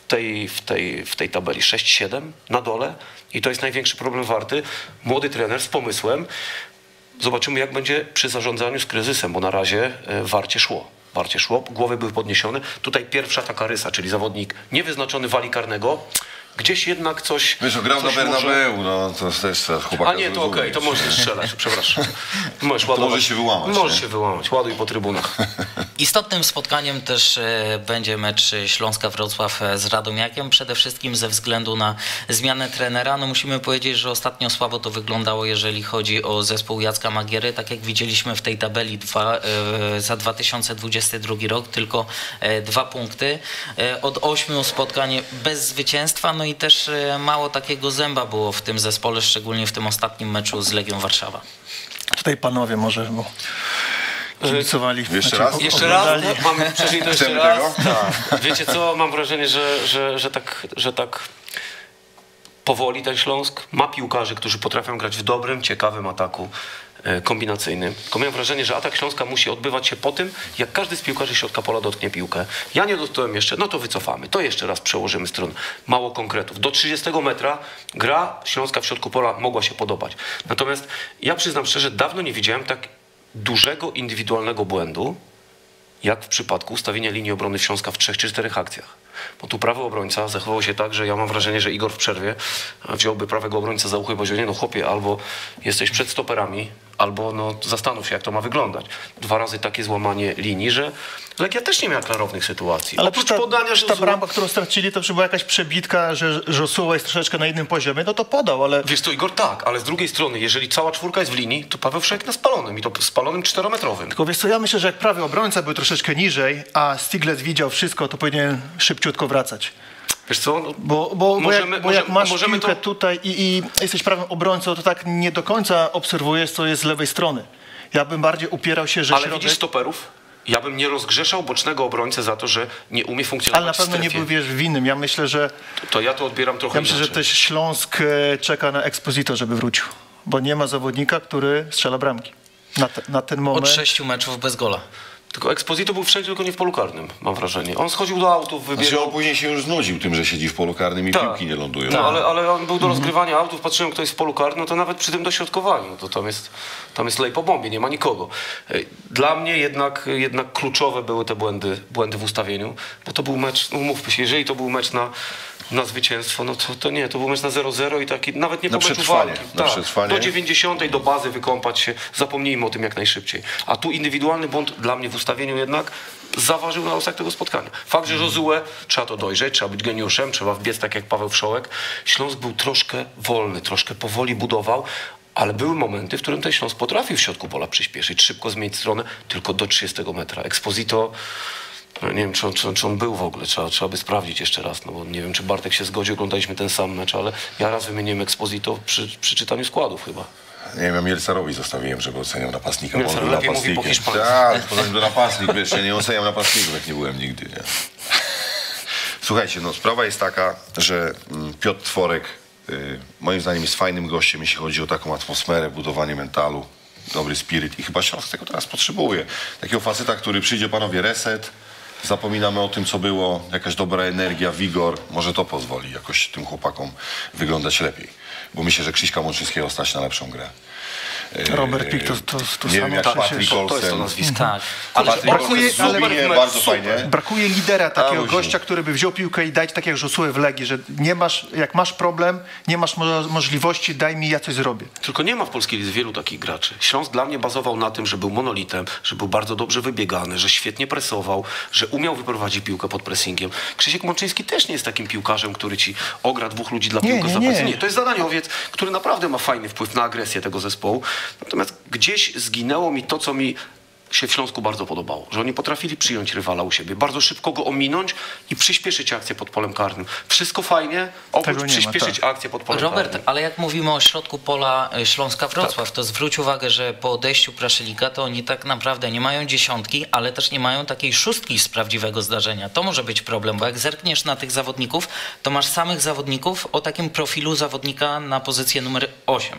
w tej tabeli 6-7 na dole i to jest największy problem Warty. Młody trener z pomysłem. Zobaczymy, jak będzie przy zarządzaniu z kryzysem, bo na razie Warcie szło, głowy były podniesione. Tutaj pierwsza taka rysa, czyli zawodnik niewyznaczony wali karnego. Gdzieś jednak coś... Wiesz, grał na Bernabeu, no to też chłopaka. A nie, to okej, to możesz strzelać, przepraszam. Może się wyłamać. Możesz się wyłamać, ładuj po trybunach. Istotnym spotkaniem też będzie mecz Śląska Wrocław z Radomiakiem, przede wszystkim ze względu na zmianę trenera. No musimy powiedzieć, że ostatnio słabo to wyglądało, jeżeli chodzi o zespół Jacka Magiery. Tak jak widzieliśmy w tej tabeli za 2022 rok, tylko 2 punkty. Od 8 spotkań bez zwycięstwa, no i też mało takiego zęba było w tym zespole, szczególnie w tym ostatnim meczu z Legią Warszawa. Tutaj panowie może, bo kibicowali. Jeszcze raz? Jeszcze raz? Mamy przeszli to jeszcze raz? Tak. Wiecie co, mam wrażenie, że tak powoli ten Śląsk ma piłkarzy, którzy potrafią grać w dobrym, ciekawym ataku kombinacyjnym. Tylko miałem wrażenie, że atak Śląska musi odbywać się po tym, jak każdy z piłkarzy środka pola dotknie piłkę. Ja nie dotknąłem jeszcze, no to wycofamy. To jeszcze raz przełożymy stronę. Mało konkretów. Do 30 metra gra Śląska w środku pola mogła się podobać. Natomiast ja przyznam szczerze, dawno nie widziałem tak dużego indywidualnego błędu, jak w przypadku ustawienia linii obrony Śląska w 3 czy 4 akcjach. Bo tu prawy obrońca zachował się tak, że ja mam wrażenie, że Igor w przerwie wziąłby prawego obrońcę za ucho i powiedział, nie no chłopie, albo jesteś przed stoperami, albo no, zastanów się, jak to ma wyglądać. 2 razy takie złamanie linii, że Legia też nie miała klarownych sytuacji. Ale oprócz podania, że ta bramka, którą stracili, to była jakaś przebitka, że Josua jest troszeczkę na innym poziomie, no to podał, ale... Wiesz co, Igor, tak, ale z drugiej strony, jeżeli cała czwórka jest w linii, to Paweł Wszołek na spalonym i to spalonym 4-metrowym. Tylko wiesz co, ja myślę, że jak prawy obrońca był troszeczkę niżej, a Stiglitz widział wszystko, to powinien szybciutko wracać. Wiesz co, no, Bo jak masz możemy piłkę tutaj i jesteś prawym obrońcą, to tak nie do końca obserwujesz, co jest z lewej strony. Ja bym bardziej upierał się, że ale środek... widzisz stoperów? Ja bym nie rozgrzeszał bocznego obrońcę za to, że nie umie funkcjonować Ale na pewno w strefie. nie był, wiesz, winnym. Ja myślę, że To ja to odbieram trochę myślę, inaczej. że też Śląsk czeka na Exposito, żeby wrócił. Bo nie ma zawodnika, który strzela bramki. Na ten moment. Od 6 meczów bez gola. Tylko Exposito był wszędzie, tylko nie w polu karnym, mam wrażenie. On schodził do autów, Znaczy wybierał... on później się już znudził tym, że siedzi w polu karnym i Tak. piłki nie lądują. No, ale on był do rozgrywania autów, patrzyłem, kto jest w polu karnym, no to nawet przy tym dośrodkowaniu, no to tam jest lej po bombie, nie ma nikogo. Dla mnie jednak kluczowe były te błędy w ustawieniu, bo to był mecz, umówmy się, jeżeli to był mecz na zwycięstwo, no to nie, to był mecz na 0-0 i taki nawet nie po meczu przetrwanie, walki. na przetrwanie. Do 90 do bazy wykąpać się, zapomnijmy o tym jak najszybciej. A tu indywidualny błąd dla mnie w ustawieniu jednak zaważył na losach tego spotkania. Fakt, że Josue, trzeba to dojrzeć, trzeba być geniuszem, trzeba wbiec tak jak Paweł Wszołek. Śląsk był troszkę wolny, troszkę powoli budował, ale były momenty, w którym ten Śląsk potrafił w środku pola przyspieszyć, szybko zmienić stronę, tylko do 30 metra. Exposito, no nie wiem, czy on był w ogóle, trzeba by sprawdzić jeszcze raz, no bo nie wiem, czy Bartek się zgodzi, oglądaliśmy ten sam mecz, ale ja raz wymieniłem Exposito przy czytaniu składów chyba. Nie wiem, ja Mielcarowi zostawiłem, żeby oceniał napastnika. Mielcar Bo on był lepiej mówi po napastnikiem. hiszpańsku. Tak, poza tym to napastnik, wiesz, ja nie oceniam napastników, jak nie byłem nigdy. Nie? Słuchajcie, no sprawa jest taka, że Piotr Tworek moim zdaniem jest fajnym gościem, jeśli chodzi o taką atmosferę, budowanie mentalu, dobry spirit i chyba Śląsk tego teraz potrzebuje. Takiego faceta, który przyjdzie, panowie, reset, zapominamy o tym, co było, jakaś dobra energia, wigor, może to pozwoli jakoś tym chłopakom wyglądać lepiej. Bo myślę, że Krzyśka Mączyńskiego stać na lepszą grę. Robert Pik to nie samo wiem, jak przecież. Patrick To jest to Olsen. nazwisko. Tak. Ale Patrick brakuje- Olsen ale- zgubienie, bardzo super. fajnie. Brakuje lidera, takiego musi. gościa, który by wziął piłkę i dać tak jak Josue w Legii, że nie masz, jak masz problem, nie masz możliwości, daj mi, ja coś zrobię. Tylko nie ma w polskiej lidze wielu takich graczy. Śląsk dla mnie bazował na tym, że był monolitem, że był bardzo dobrze wybiegany, że świetnie presował, że umiał wyprowadzić piłkę pod pressingiem. Krzysiek Mączyński też nie jest takim piłkarzem, który ci ogra 2 ludzi dla piłki za presję. Nie, to jest zadaniowiec, który naprawdę ma fajny wpływ na agresję tego zespołu. Natomiast gdzieś zginęło mi to, co mi się w Śląsku bardzo podobało, że oni potrafili przyjąć rywala u siebie, bardzo szybko go ominąć i przyspieszyć akcję pod polem karnym. Wszystko fajnie, oprócz Tego nie ma, przyspieszyć akcję pod polem Robert, karnym. ale jak mówimy o środku pola Śląska-Wrocław, to zwróć uwagę, że po odejściu Praszelika to oni tak naprawdę nie mają 10, ale też nie mają takiej 6 z prawdziwego zdarzenia. To może być problem, bo jak zerkniesz na tych zawodników, to masz samych zawodników o takim profilu zawodnika na pozycję numer 8.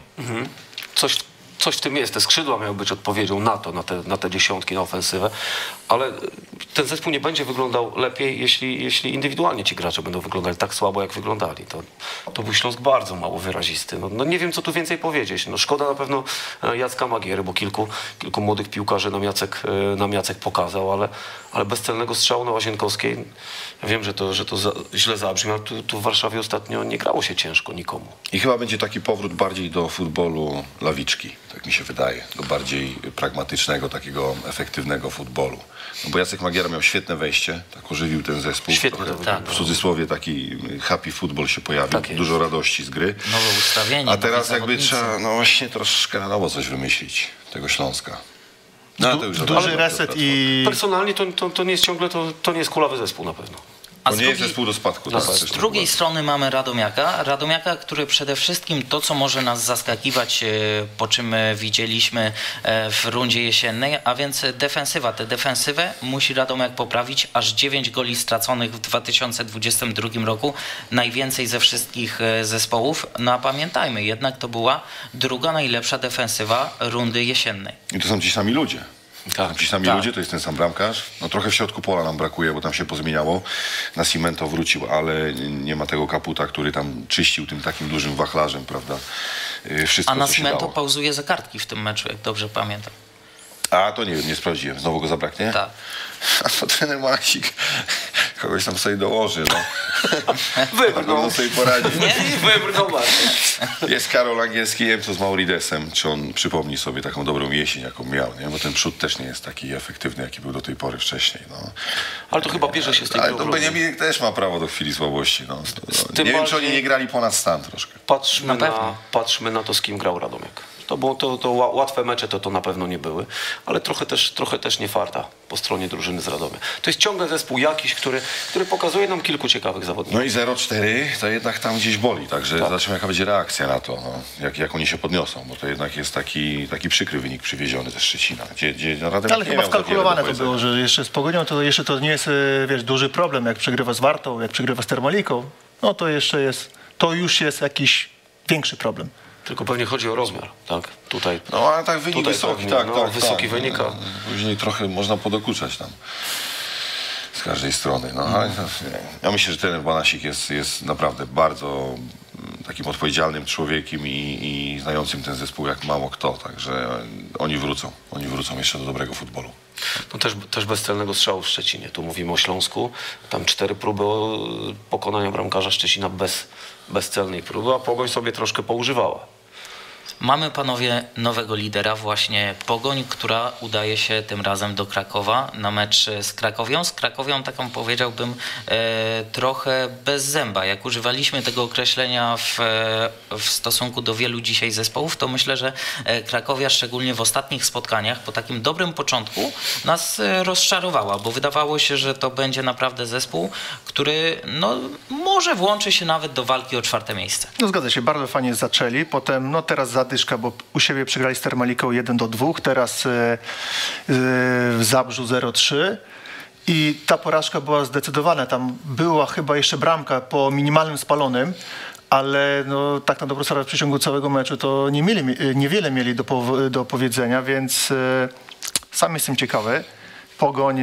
Coś w tym jest. Te skrzydła miały być odpowiedzią na to, na te dziesiątki, na ofensywę, ale ten zespół nie będzie wyglądał lepiej, jeśli indywidualnie ci gracze będą wyglądali tak słabo, jak wyglądali. To był Śląsk bardzo mało wyrazisty. No nie wiem, co tu więcej powiedzieć. No szkoda na pewno Jacka Magiery, bo kilku młodych piłkarzy nam Jacek pokazał, ale bezcelnego strzału na Łazienkowskiej, ja wiem, że to źle zabrzmi, ale tu w Warszawie ostatnio nie grało się ciężko nikomu. I chyba będzie taki powrót bardziej do futbolu lawiczki, tak mi się wydaje, do bardziej pragmatycznego, takiego efektywnego futbolu. No bo Jacek Magiera miał świetne wejście, tak ożywił ten zespół. Świetnie trochę, to wyglądało. w cudzysłowie taki happy football się pojawił, Tak jest. dużo radości z gry. Nowe ustawienie. A teraz nowi jakby zawodnicy. trzeba, no właśnie troszkę na nowo coś wymyślić, tego Śląska. No, to już za Duży bardzo reset to i... Personalnie to nie jest ciągle, to nie jest kulawy zespół na pewno. A To z nie jest drugiej- zespół do spadku. No, tak, z też Z tak drugiej uważam. strony mamy Radomiaka, który przede wszystkim to, co może nas zaskakiwać, po czym widzieliśmy w rundzie jesiennej, a więc defensywa. Tę defensywę musi Radomiak poprawić. Aż 9 goli straconych w 2022 roku, najwięcej ze wszystkich zespołów. No a pamiętajmy, jednak to była druga najlepsza defensywa rundy jesiennej. I to są ci sami ludzie. Tak. Ci sami Tak. ludzie, to jest ten sam bramkarz. No trochę w środku pola nam brakuje, bo tam się pozmieniało. Nascimento wrócił, ale nie ma tego Kaputa, który tam czyścił tym takim dużym wachlarzem, prawda? Wszystko, A co się Nascimento dało. pauzuje za kartki w tym meczu, jak dobrze pamiętam. A to nie wiem, nie sprawdziłem. Znowu go zabraknie? Tak. A to trener Masik kogoś tam sobie dołoży, no. Wybór, No sobie poradzi. Wybór, no bardzo. Jest Karol Angielski, nie wiem co z Mauridesem, czy on przypomni sobie taką dobrą jesień, jaką miał, nie? Bo ten przód też nie jest taki efektywny, jaki był do tej pory wcześniej, no. Ale to chyba bierze się z tej Ale to problemu. Beniaminek też ma prawo do chwili słabości, no. tym Nie wiem, czy bardziej- oni nie grali ponad stan troszkę. Patrzmy na to, z kim grał Radomiak. To łatwe mecze to na pewno nie były, ale trochę też nie farta po stronie drużyny z Radomia. To jest ciągle zespół jakiś, który pokazuje nam kilku ciekawych zawodników. No i 0-4 to jednak tam gdzieś boli, także zobaczymy jaka będzie reakcja na to, no. jak oni się podniosą, bo to jednak jest taki przykry wynik przywieziony ze Szczecina, gdzie Radomiak Ale nie chyba miał za wiele wkalkulowane do to było, że jeszcze z Pogonią to jeszcze to nie jest, wiesz, duży problem, jak przegrywa z Wartą, jak przegrywa z Termaliką, no to jeszcze jest, to już jest jakiś większy problem. Tylko pewnie chodzi o rozmiar, tak? Tutaj. No ale tak wynik Tutaj wysoki, pewnie, tak, no, tak. wysoki wynik, a- Później trochę można podokuczać tam z każdej strony. No, ale ja myślę, że trener Banasik jest naprawdę bardzo takim odpowiedzialnym człowiekiem i znającym ten zespół jak mało kto, także oni wrócą jeszcze do dobrego futbolu. No też bezcelnego strzału w Szczecinie. Tu mówimy o Śląsku. Tam 4 próby pokonania bramkarza Szczecina bez celnej próby, a Pogoń sobie troszkę poużywała. Mamy, panowie, nowego lidera, właśnie Pogoń, która udaje się tym razem do Krakowa na mecz z Krakowią. Z Krakowią, taką powiedziałbym, trochę bez zęba. Jak używaliśmy tego określenia w stosunku do wielu dzisiaj zespołów, to myślę, że Krakowia, szczególnie w ostatnich spotkaniach, po takim dobrym początku, nas rozczarowała, bo wydawało się, że to będzie naprawdę zespół, który no, może włączy się nawet do walki o 4. miejsce. No zgadza się, bardzo fajnie zaczęli, potem no teraz zadyszka, bo u siebie przegrali z Termaliką 1-2, teraz w Zabrzu 0-3 i ta porażka była zdecydowana, tam była chyba jeszcze bramka po minimalnym spalonym, ale no, tak na dobrą sprawę w przeciągu całego meczu to niewiele mieli do powiedzenia, więc sam jestem ciekawy. Pogoń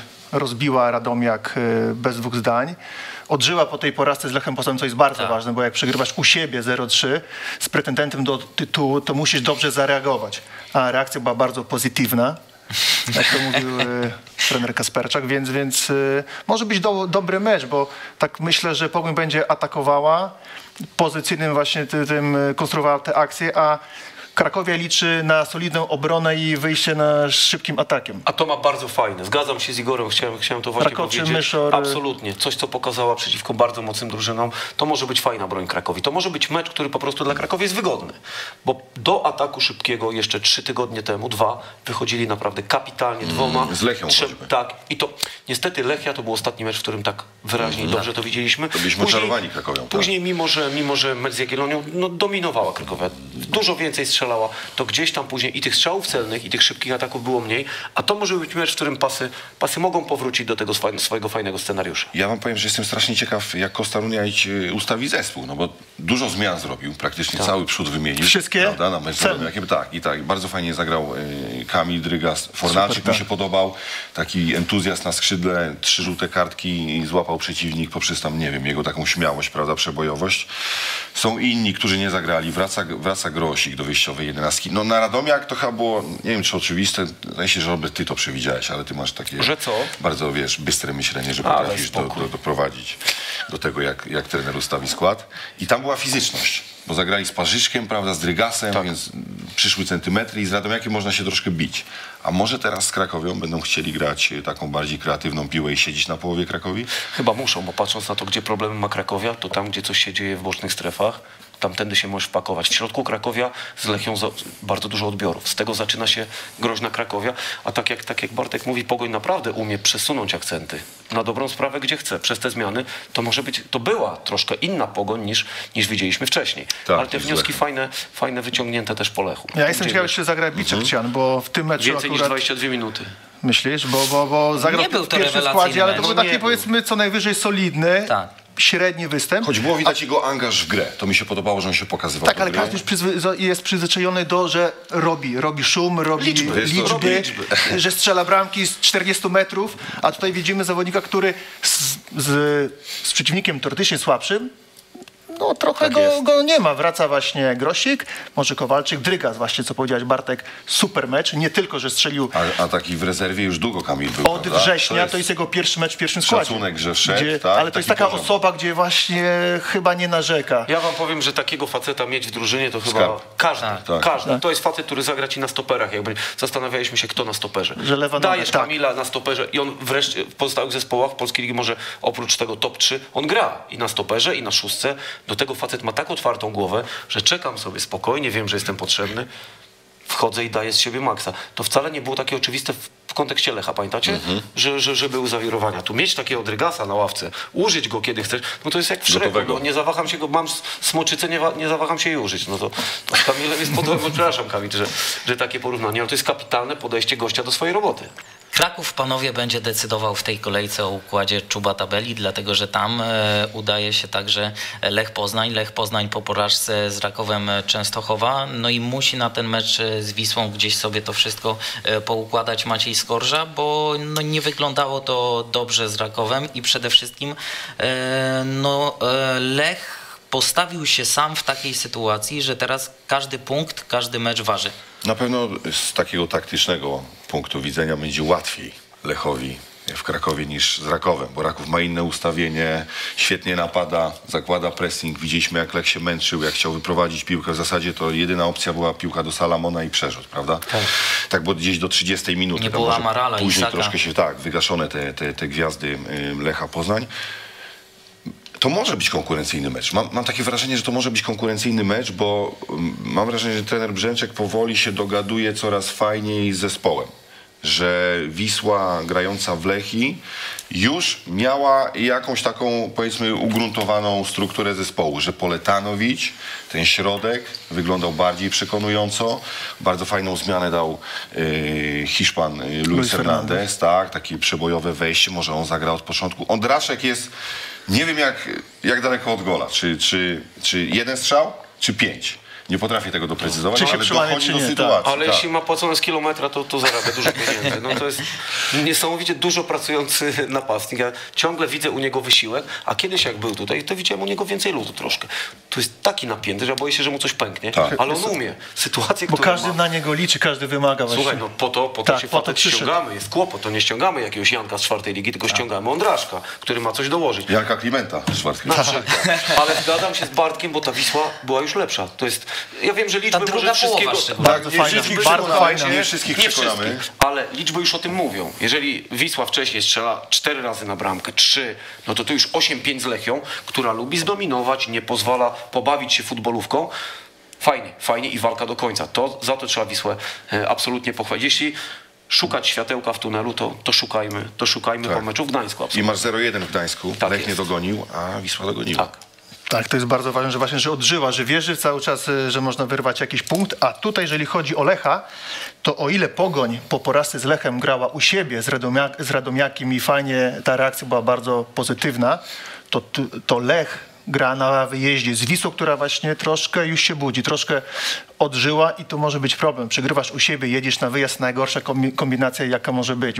rozbiła Radomiak bez dwóch zdań. Odżyła po tej porażce z Lechem Poznań, co jest bardzo ważne, bo jak przegrywasz u siebie 0-3 z pretendentem do tytułu, to musisz dobrze zareagować. A reakcja była bardzo pozytywna, jak to mówił trener Kasperczak, więc może być dobry mecz, bo tak myślę, że Pogoń będzie atakowała, pozycyjnym właśnie tym konstruowała te akcje, a Krakowia liczy na solidną obronę i wyjście na szybkim atakiem. A to ma bardzo fajne. Zgadzam się z Igorem, chciałem to właśnie Rakoczy, powiedzieć. Myszor. Absolutnie. Coś, co pokazała przeciwko bardzo mocnym drużynom, to może być fajna broń Krakowi. To może być mecz, który po prostu dla Krakowi jest wygodny. Bo do ataku szybkiego jeszcze 3 tygodnie temu, 2, wychodzili naprawdę kapitalnie, 2. Z Lechią choćby. Tak. I to niestety Lechia to był ostatni mecz, w którym tak wyraźnie i dobrze to widzieliśmy. To byliśmy oczarowani Krakowią. Później, mimo że mecz z Jagiellonią dominowała Krakowia, dużo więcej strzelała, to gdzieś tam później i tych strzałów celnych, i tych szybkich ataków było mniej, a to może być mecz, w którym pasy mogą powrócić do tego swojego fajnego scenariusza. Ja wam powiem, że jestem strasznie ciekaw, jak Kosta Runiaić ustawi zespół, no bo dużo zmian zrobił, praktycznie cały przód wymienił. Wszystkie? Prawda, na mecz jakim tak. Bardzo fajnie zagrał Kamil Drygas. Fornalczyk mi się podobał, taki entuzjazm na skrzydle, 3 żółte kartki i złapał przeciwnik poprzez tam, nie wiem, jego taką śmiałość, prawda, przebojowość. Są inni, którzy nie zagrali, wraca Grosik do wyjściowej 11. No na Radomiak to chyba było, nie wiem czy oczywiste, zdaje się, że ty to przewidziałeś, ale ty masz takie Że co? bardzo, bystre myślenie, że Ale potrafisz spokój. doprowadzić do tego, jak trener ustawi skład. I tam była fizyczność, bo zagrali z Parzyszkiem, prawda, z Drygasem, więc przyszły centymetry i z Radomiakiem można się troszkę bić. A może teraz z Krakowią będą chcieli grać taką bardziej kreatywną piłę i siedzieć na połowie Krakowi? Chyba muszą, bo patrząc na to, gdzie problemy ma Krakowia, to tam, gdzie coś się dzieje w bocznych strefach, tamtędy się możesz wpakować. W środku Krakowia z Lechią bardzo dużo odbiorów. Z tego zaczyna się groźna Krakowia, a tak jak Bartek mówi, Pogoń naprawdę umie przesunąć akcenty na dobrą sprawę, gdzie chce. Przez te zmiany to była troszkę inna Pogoń niż widzieliśmy wcześniej. Tak, ale te wnioski fajne, wyciągnięte też po Lechu. Ja jestem ciekawy, czy zagra Biczek-Cian, bo w tym meczu Więcej niż akurat... 22 minuty. Myślisz? Bo zagrał Nie był w to pierwszym rewelacyjny składzie, ale to mecz. był No taki nie powiedzmy co najwyżej solidny, Tak. średni występ. Choć było widać jego angaż w grę. To mi się podobało, że on się pokazywał Tak, do ale gry. każdy już jest przyzwyczajony że robi szum, robi Liczby. liczby, Liczby. że strzela bramki z 40 metrów, a tutaj widzimy zawodnika, który z przeciwnikiem teoretycznie słabszym no trochę Tak go nie ma. Wraca właśnie Grosik, może Kowalczyk, Drygas właśnie, co powiedziałeś Bartek, super mecz. Nie tylko, że strzelił A taki w rezerwie już długo Kamil był, od września, to jest jego pierwszy mecz w pierwszym składzie. Szacunek, że wszedł, tak, ale to jest taka osoba, gdzie właśnie chyba nie narzeka. Ja wam powiem, że takiego faceta mieć w drużynie to chyba Skarb. każdy. Tak. Każdy. To jest facet, który zagra ci na stoperach. Jakby zastanawialiśmy się, kto na stoperze. Że lewa Dajesz noga, tak. Kamila na stoperze i on wreszcie w pozostałych zespołach Polskiej Ligi może oprócz tego top 3, on gra i na stoperze, i na szóstce. Do tego facet ma tak otwartą głowę, że czekam sobie spokojnie, wiem, że jestem potrzebny. Wchodzę i daję z siebie maksa. To wcale nie było takie oczywiste w kontekście Lecha, pamiętacie? Że były zawirowania. Tu mieć takiego Drygasa na ławce, użyć go kiedy chcesz, no to jest jak w Szreku. No, nie zawaham się go, mam smoczycę, nie zawaham się jej użyć. No to z Kamilem jest podobno, przepraszam Kamil, że takie porównanie, ale to jest kapitalne podejście gościa do swojej roboty. Kraków, panowie, będzie decydował w tej kolejce o układzie czuba tabeli, dlatego że tam udaje się także Lech Poznań po porażce z Rakowem Częstochowa, no i musi na ten mecz z Wisłą gdzieś sobie to wszystko poukładać Maciej Skorża, bo no, nie wyglądało to dobrze z Rakowem i przede wszystkim Lech postawił się sam w takiej sytuacji, że teraz każdy punkt, każdy mecz waży. Na pewno z takiego taktycznego punktu widzenia będzie łatwiej Lechowi w Krakowie niż z Rakowem, bo Raków ma inne ustawienie, świetnie napada, zakłada pressing. Widzieliśmy, jak Lech się męczył, jak chciał wyprowadzić piłkę. W zasadzie to jedyna opcja była piłka do Salamona i przerzut, prawda? Tak, bo gdzieś do 30 minuty. Nie było Amarala, później Isaka. troszkę się wygaszone te gwiazdy Lecha Poznań. To może być konkurencyjny mecz. Mam takie wrażenie, że to może być konkurencyjny mecz, bo mam wrażenie, że trener Brzęczek powoli się dogaduje coraz fajniej z zespołem. Że Wisła grająca w Lechii już miała jakąś taką, powiedzmy, ugruntowaną strukturę zespołu, że Poletanowicz, ten środek, wyglądał bardziej przekonująco. Bardzo fajną zmianę dał Hiszpan Luis Fernandez, tak, takie przebojowe wejście, może on zagra od początku. Ondraszek jest, nie wiem jak daleko od gola, czy jeden strzał, czy 5. Nie potrafię tego doprecyzować, ale dochodzi do sytuacji. Ale jeśli ma płacone z kilometra, to zarabia dużo pieniędzy. No to jest niesamowicie dużo pracujący napastnik. Ja ciągle widzę u niego wysiłek, a kiedyś jak był tutaj, to widziałem u niego więcej luzu troszkę. To jest taki napięty, że ja boję się, że mu coś pęknie, ale on umie. Sytuację, bo każdy na niego liczy, każdy wymaga właśnie. Słuchaj, no po to się facet ściągamy. Jest kłopot, to nie ściągamy jakiegoś Janka z 4. ligi, tylko ściągamy Ondraszka, który ma coś dołożyć. Janka Klimenta z 4. Na przykład. Ale zgadzam się z Bartkiem, bo ta Wisła była już lepsza. To jest, ja wiem, że liczby może wszystkiego... Bardzo fajna. Nie wszystkich przekonamy. Ale liczby już o tym mówią. Jeżeli Wisła wcześniej strzela 4 razy na bramkę, 3, no to już 8-5 z Lechią, która lubi zdominować, nie pozwala pobawić się futbolówką. Fajnie i walka do końca. Za to trzeba Wisłę absolutnie pochwalić. Jeśli szukać światełka w tunelu, to szukajmy po meczu w Gdańsku. I masz 0-1 w Gdańsku. Tak Lech jest. nie dogonił, a Wisła dogoniła. Tak, to jest bardzo ważne, że odżyła, że wierzy cały czas, że można wyrwać jakiś punkt, a tutaj, jeżeli chodzi o Lecha, to o ile Pogoń po porażce z Lechem grała u siebie z Radomiakiem i fajnie ta reakcja była bardzo pozytywna, to Lech gra na wyjeździe z Wisłą, która właśnie troszkę już się budzi, troszkę odżyła i to może być problem. Przegrywasz u siebie, jedziesz na wyjazd, najgorsza kombinacja jaka może być,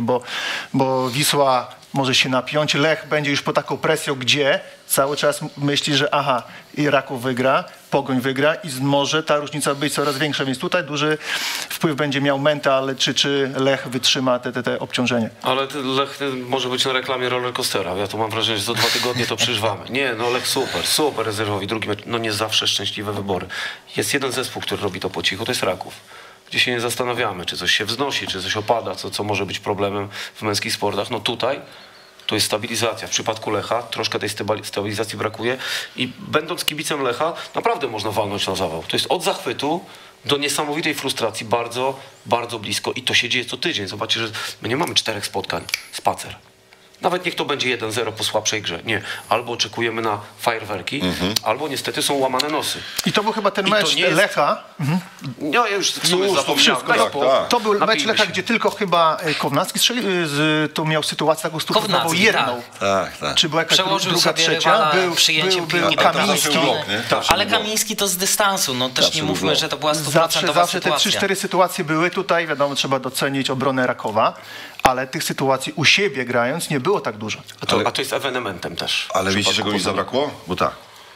bo Wisła może się napiąć, Lech będzie już pod taką presją, gdzie cały czas myśli, że i Raków wygra, Pogoń wygra i może ta różnica być coraz większa, więc tutaj duży wpływ będzie miał mental, czy Lech wytrzyma te obciążenie. Ale Lech może być na reklamie rollercoastera. Ja tu mam wrażenie, że za 2 tygodnie to przeżywamy. Nie, no Lech super rezerwowi, drugi mecz, no nie zawsze szczęśliwe wybory. Jest jeden zespół, który robi to po cichu, to jest Raków. Gdzie się nie zastanawiamy, czy coś się wznosi, czy coś opada, co może być problemem w męskich sportach. No tutaj to jest stabilizacja. W przypadku Lecha troszkę tej stabilizacji brakuje i będąc kibicem Lecha naprawdę można walnąć na zawał. To jest od zachwytu do niesamowitej frustracji bardzo, bardzo blisko i to się dzieje co tydzień. Zobaczcie, że my nie mamy 4 spotkań, spacer. Nawet niech to będzie 1-0 po słabszej grze. Nie. Albo oczekujemy na fajerwerki, albo niestety są łamane nosy. I to był chyba ten mecz Lecha. No ja już w sumie zapomniałem. To był mecz Lecha, gdzie tylko chyba Kownacki strzelił, to miał sytuację taką stosowną jedną. Tak. Czy była jakaś Przełożył druga, sobie trzecia? był Kamiński. Ale Kamiński to z dystansu. No też nie mówmy, że to była 100% Zawsze te sytuacja. 3-4 sytuacje były tutaj. Wiadomo, trzeba docenić obronę Rakowa. Ale tych sytuacji u siebie grając nie było tak dużo. A to jest ewenementem też. Ale wiecie, czego mi zabrakło? Bo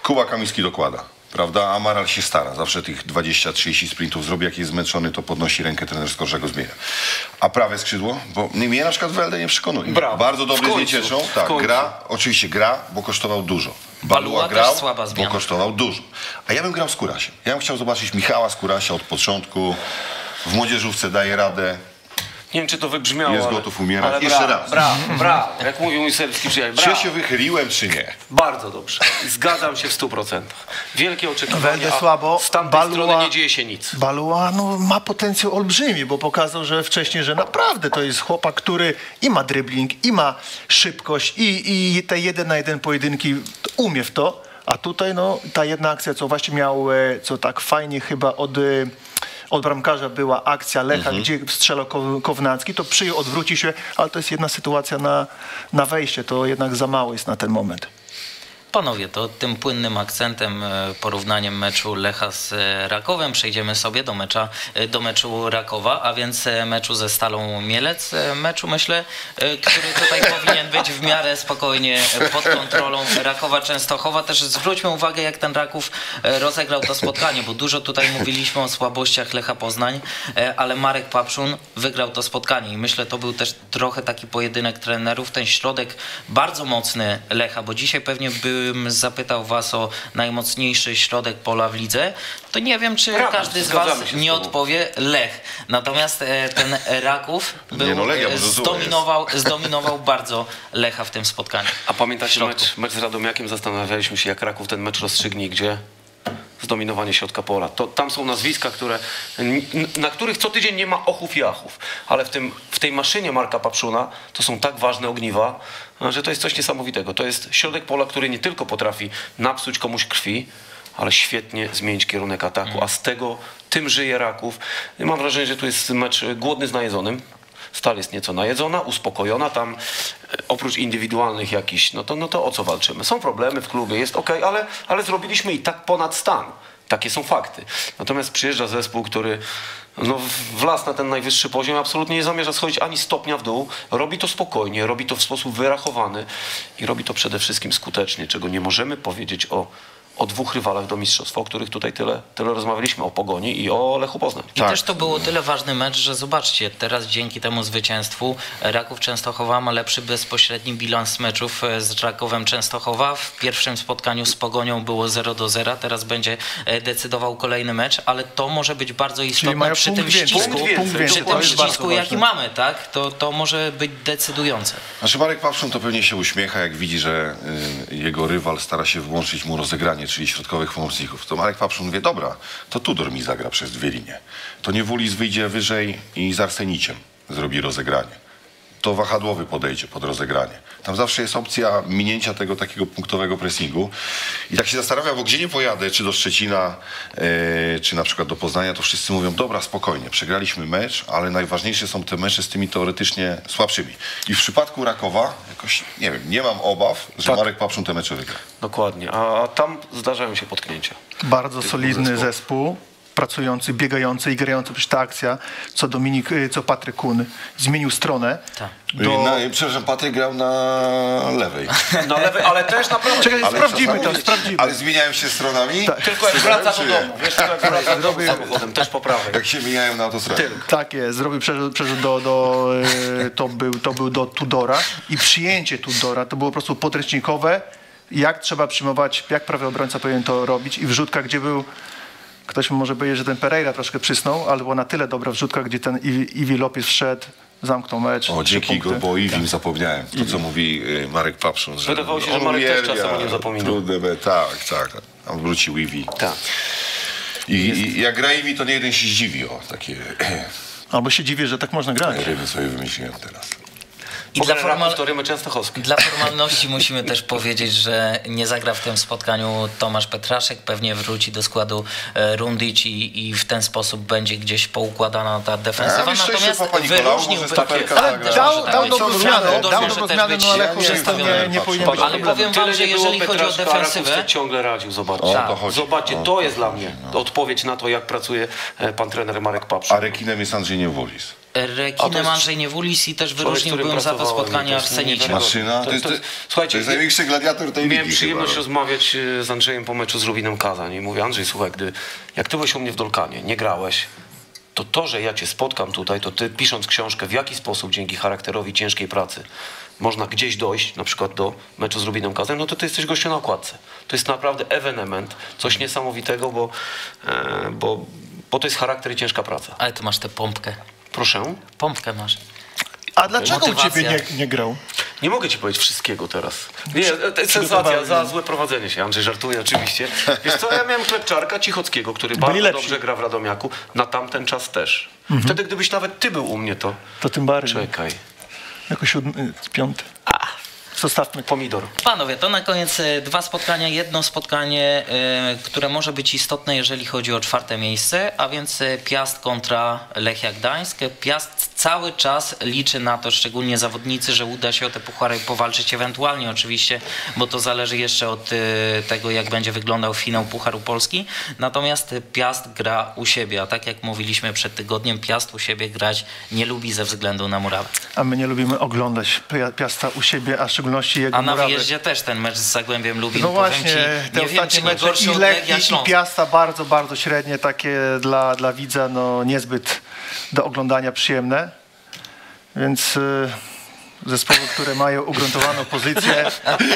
Kuba Kamiński dokłada, prawda? Amaral się stara. Zawsze tych 20-30 sprintów zrobi, jak jest zmęczony, to podnosi rękę trenersko, że go zmienia. A prawe skrzydło? Bo mnie na przykład Welde nie przekonuje. Brawo. Bardzo dobrze W z niej końcu. cieszą. W Tak, końcu. oczywiście gra, bo kosztował dużo. Balua Balua też grał, słaba bo zmiana. kosztował dużo. A ja bym grał z Kurasiem. Ja bym chciał zobaczyć Michała Skurasia od początku. W młodzieżówce daje radę. Nie wiem, czy to wybrzmiało, Jest ale, gotów umierać. ale Jeszcze raz. Brawo, jak mówił mój serbski przyjaciel, Czy brawo. się wychyliłem, czy nie? Bardzo dobrze. Zgadzam się w 100%. Wielkie oczekiwania, Welde słabo, z tamtej Balua- strony nie dzieje się nic. Balua ma potencjał olbrzymi, bo pokazał, że wcześniej, że naprawdę to jest chłopak, który i ma dribbling, i ma szybkość, i te 1 na 1 pojedynki umie w to. A tutaj no, ta jedna akcja, co właśnie miał, co tak fajnie chyba od bramkarza była akcja Lecha, gdzie strzelał Kownacki, to przyjął, odwrócił się, ale to jest jedna sytuacja na wejście, to jednak za mało jest na ten moment. Panowie, to tym płynnym akcentem, porównaniem meczu Lecha z Rakowem przejdziemy sobie do meczu Rakowa, a więc meczu ze Stalą Mielec. Meczu, myślę, który tutaj powinien być w miarę spokojnie pod kontrolą Rakowa Częstochowa. Też zwróćmy uwagę, jak ten Raków rozegrał to spotkanie, bo dużo tutaj mówiliśmy o słabościach Lecha Poznań, ale Marek Papszun wygrał to spotkanie i myślę, to był też trochę taki pojedynek trenerów. Ten środek bardzo mocny Lecha, bo dzisiaj pewnie bym zapytał was o najmocniejszy środek pola w lidze, to nie wiem, czy Brawo, każdy z zgadzamy was się z nie tobą. odpowie Lech. Natomiast ten Raków Legia może zdominował bardzo Lecha w tym spotkaniu. A pamiętacie środku. mecz z Radomiakiem? Zastanawialiśmy się, jak Raków ten mecz rozstrzygnie, gdzie zdominowanie środka pola. Tam są nazwiska, na których co tydzień nie ma ochów i achów, ale w tej maszynie Marka Papszuna to są tak ważne ogniwa, że to jest coś niesamowitego. To jest środek pola, który nie tylko potrafi napsuć komuś krwi, ale świetnie zmienić kierunek ataku, a z tego tym żyje Raków. Mam wrażenie, że tu jest mecz głodny z najedzonym. Stal jest nieco najedzona, uspokojona, tam oprócz indywidualnych jakichś, no to o co walczymy? Są problemy w klubie, jest okej, ale zrobiliśmy i tak ponad stan. Takie są fakty. Natomiast przyjeżdża zespół, który wlazł na ten najwyższy poziom, absolutnie nie zamierza schodzić ani stopnia w dół. Robi to spokojnie, robi to w sposób wyrachowany i robi to przede wszystkim skutecznie, czego nie możemy powiedzieć o dwóch rywalach do mistrzostwa, o których tutaj tyle rozmawialiśmy, o Pogoni i o Lechu Poznań. I też to było tyle ważny mecz, że zobaczcie, teraz dzięki temu zwycięstwu Raków Częstochowa ma lepszy bezpośredni bilans meczów z Rakowem Częstochowa. W pierwszym spotkaniu z Pogonią było 0-0, teraz będzie decydował kolejny mecz, ale to może być bardzo istotne przy tym ścisku, jaki mamy, tak? To może być decydujące. Znaczy Marek Papszun to pewnie się uśmiecha, jak widzi, że jego rywal stara się włączyć mu rozegranie, czyli środkowych pomocników. To Marek Papszun mówi, dobra, to Tudor mi zagra przez 2 linie. To Niewulis wyjdzie wyżej i z Arseniciem zrobi rozegranie. To wahadłowy podejdzie pod rozegranie. Tam zawsze jest opcja minięcia tego takiego punktowego pressingu. I tak się zastanawiam, bo gdzie nie pojadę, czy do Szczecina, czy na przykład do Poznania, to wszyscy mówią, dobra, spokojnie, przegraliśmy mecz, ale najważniejsze są te mecze z tymi teoretycznie słabszymi. I w przypadku Rakowa, jakoś, nie wiem, nie mam obaw, że Marek Papszun te mecze wygra. Dokładnie, a tam zdarzają się potknięcia. Bardzo solidny zespół, pracujący, biegający i grający. Przecież ta akcja, co Patryk Kun zmienił stronę. Tak. Przepraszam, Patryk grał na lewej. Na lewej, ale też na prawej. Czekaj, sprawdzimy to, sprawdzimy. Ale zmieniają się stronami? Tak. Tylko jak wraca do domu, wiesz, tylko jak wraca do domu samochodem, też po prawej. Jak się mijają na autostradzie. Tak jest, zrobił przerzut to był do Tudora i przyjęcie Tudora to było po prostu podręcznikowe, jak trzeba przyjmować, jak prawy obrońca powinien to robić i wrzutka, gdzie był, ktoś może powiedzieć, że ten Pereira troszkę przysnął, ale była na tyle dobra wrzutka, gdzie ten Iwi Lopez wszedł, zamknął mecz. O, dzięki go, bo Iwim zapomniałem. To, co mówi Marek Papszun. Że Wydawało się, że Marek też czasem o nim zapomina. Trudne, tak. A wrócił Iwi. Tak. I jak gra Iwi, to nie jeden się zdziwi. O, takie Albo się dziwię, że tak można grać. ryby sobie wymyśliłem teraz. I Dla formalności musimy też powiedzieć, że nie zagra w tym spotkaniu Tomasz Petraszek, pewnie wróci do składu Rundić i w ten sposób będzie gdzieś poukładana ta defensywa. Natomiast wyróżniłby dał dobrą zmianę, no ale nie powinien być. Ale powiem wam, że jeżeli chodzi o defensywę, ciągle radził, zobaczcie, to jest dla mnie odpowiedź na to, jak pracuje pan trener Marek Papszun. A rekinem jest Andrzej Niewulis. Rekinem Andrzej Niewulis i też wyróżnił byłem za to spotkanie Arsenicie. Maszyna, słuchajcie, to jest największy gladiator tej ligi. Miałem przyjemność rozmawiać z Andrzejem po meczu z Lubinem Kazań i mówię: Andrzej, słuchaj, jak ty byłeś u mnie w Dolkanie, nie grałeś, to, że ja cię spotkam tutaj, to ty pisząc książkę, w jaki sposób dzięki charakterowi ciężkiej pracy można gdzieś dojść, na przykład do meczu z Lubinem Kazań, no to ty jesteś gościem na okładce. To jest naprawdę ewenement, coś niesamowitego, bo to jest charakter i ciężka praca. Ale ty masz tę pompkę. Proszę? Pompkę masz. A dlaczego u Motywacja. ciebie nie grał? Nie mogę ci powiedzieć wszystkiego teraz. Nie, to jest sensacja za złe prowadzenie się. Andrzej żartuje oczywiście. Wiesz co, ja miałem Klepczarka Cichockiego, który bardzo dobrze gra w Radomiaku. Na tamten czas też. Wtedy, gdybyś nawet ty był u mnie, to tym bardziej. czekaj. Jako 5. Zostawmy. Pomidor. Panowie, to na koniec 2 spotkania. Jedno spotkanie, które może być istotne, jeżeli chodzi o 4. miejsce, a więc Piast kontra Lechia Gdańsk. Piast cały czas liczy na to, szczególnie zawodnicy, że uda się o te puchary powalczyć ewentualnie oczywiście, bo to zależy jeszcze od tego, jak będzie wyglądał finał Pucharu Polski. Natomiast Piast gra u siebie, a tak jak mówiliśmy przed tygodniem, Piast u siebie grać nie lubi ze względu na murawę. A my nie lubimy oglądać Piasta u siebie, a w szczególności jego A na murawy. wyjeździe też ten mecz z Zagłębiem Lubin. No powiem właśnie, ci, te nie wiem, ostatnie czy nie mecze gorszy i od Legia Lechii i Śląsk. Piasta bardzo, bardzo średnie, takie dla widza no, niezbyt do oglądania przyjemne. Więc zespoły, które mają ugruntowaną pozycję,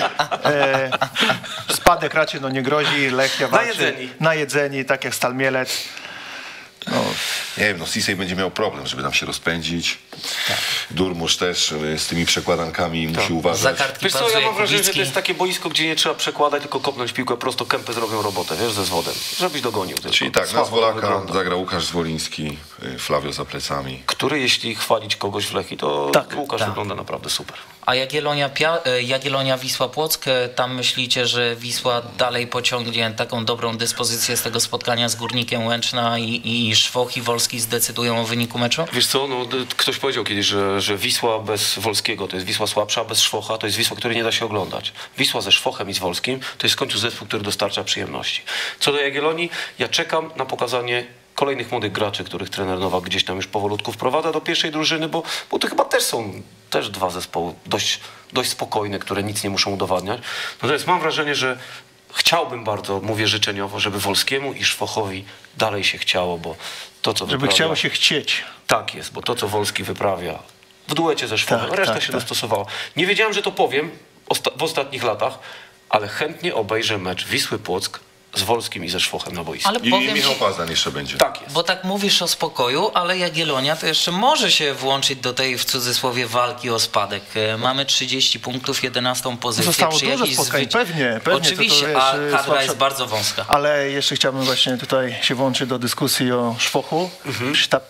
spadek raczej no, nie grozi. Lechia walczy najedzeni, tak jak Stal Mielec. No. Nie wiem, no Sisej będzie miał problem, żeby tam się rozpędzić. Durmusz też z tymi przekładankami musi uważać. Za kartki Wiesz co, ja mam pasuje wrażenie, że Kubicki. to jest takie boisko, gdzie nie trzeba przekładać, tylko kopnąć piłkę prosto, kępy zrobią robotę, wiesz, ze zwodem. Żebyś dogonił. Czyli tak, na Zwolaka zagra Łukasz Zwoliński, Flavio za plecami. Który, jeśli chwalić kogoś w Lechii, to Łukasz wygląda naprawdę super. A Jagiellonia Wisła Płock, tam myślicie, że Wisła dalej pociągnie taką dobrą dyspozycję z tego spotkania z Górnikiem Łęczna i Szwoch i Wolski zdecydują o wyniku meczu? Wiesz co, no, ktoś powiedział kiedyś, że Wisła bez Wolskiego to jest Wisła słabsza, a bez Szwocha to jest Wisła, której nie da się oglądać. Wisła ze Szwochem i z Wolskim to jest w końcu zespół, który dostarcza przyjemności. Co do Jagiellonii, ja czekam na pokazanie kolejnych młodych graczy, których trener Nowak gdzieś tam już powolutku wprowadza do pierwszej drużyny, bo to chyba też są 2 zespoły dość spokojne, które nic nie muszą udowadniać. Natomiast mam wrażenie, że chciałbym bardzo, mówię życzeniowo, żeby Wolskiemu i Szwochowi dalej się chciało, bo to, co żeby chciało się chcieć. Tak jest, bo to, co Wolski wyprawia w duecie ze Szwochem, reszta się dostosowała. Nie wiedziałem, że to powiem w ostatnich latach, ale chętnie obejrzę mecz Wisły Płock z Wolskim i ze Szwochem na boisku. Ale I powiem Michał ci, Pazdan jeszcze będzie. Tak jest. bo tak mówisz o spokoju, ale Jagiellonia to jeszcze może się włączyć do tej w cudzysłowie walki o spadek. Mamy 30 punktów, 11 pozycję. Zostało dużo spotkań, pewnie. Oczywiście, to, a kadra jest bardzo wąska. Ale jeszcze chciałbym właśnie tutaj się włączyć do dyskusji o Szwochu. Ta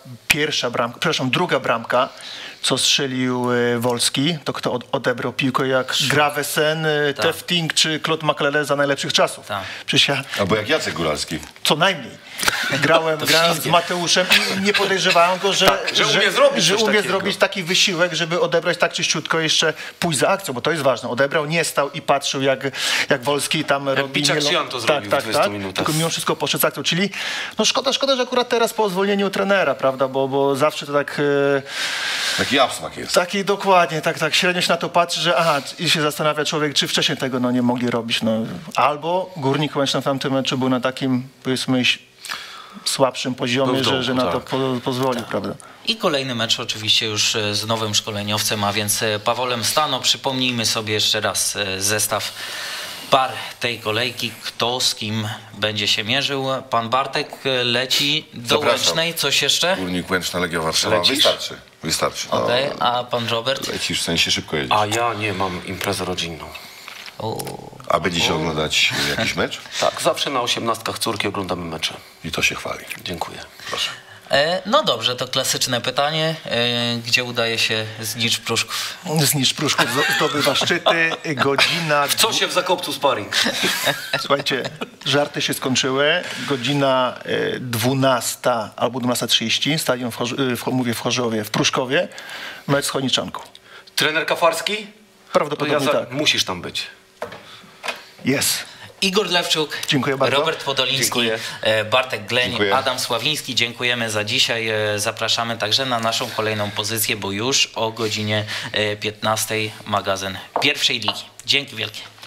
druga bramka, co strzelił Wolski, to kto odebrał piłkę, jak Gravesen, Tefting czy Claude Makelele za najlepszych czasów. Tak. Przecież ja Albo jak Jacek Góralski. co najmniej grałem z Mateuszem i nie podejrzewałem go, że umie zrobić taki wysiłek, żeby odebrać tak czyściutko, jeszcze pójść za akcją, bo to jest ważne. Odebrał, nie stał i patrzył, jak Wolski tam robi. Biczak-Sian to zrobił w 20 minutach. Tylko mimo wszystko poszedł z akcją, czyli no szkoda, że akurat teraz po zwolnieniu trenera, prawda, bo zawsze to tak... Taki absmak jest. Taki dokładnie, tak średnio się na to patrzy, że i się zastanawia człowiek, czy wcześniej tego nie mogli robić. No. Albo Górnik Łęczna w tamtym meczu był na takim, powiedzmy, słabszym poziomie, że na to pozwolił, prawda? I kolejny mecz oczywiście już z nowym szkoleniowcem, a więc Pawolem Stano. Przypomnijmy sobie jeszcze raz zestaw par tej kolejki, kto z kim będzie się mierzył. Pan Bartek leci do Łęcznej, coś jeszcze? Górnik Łęczna, Legia Warszawa. Wystarczy. Okej, a pan Robert? Lecisz, w sensie szybko jedziesz. A ja nie mam imprezę rodzinną. A będziecie oglądać jakiś mecz? Tak, zawsze na 18 córki oglądamy mecze. I to się chwali. Dziękuję. Proszę. No dobrze, to klasyczne pytanie. Gdzie udaje się Znicz Pruszków? Znicz Pruszków zdobywa szczyty, godzina... W co się w Zakopcu sparring? Słuchajcie, żarty się skończyły. Godzina 12 albo 12:30. Stadion w Chorzowie, w Pruszkowie. Mecz z Chojniczanką. Trener Kafarski? Prawdopodobnie tak. Musisz tam być. Jest. Igor Lewczuk, Dziękuję bardzo. Robert Podoliński, Dziękuję. Bartek Gleń, Dziękuję. Adam Sławiński. Dziękujemy za dzisiaj. Zapraszamy także na naszą kolejną pozycję, bo już o godzinie 15 magazyn pierwszej ligi. Dzięki wielkie.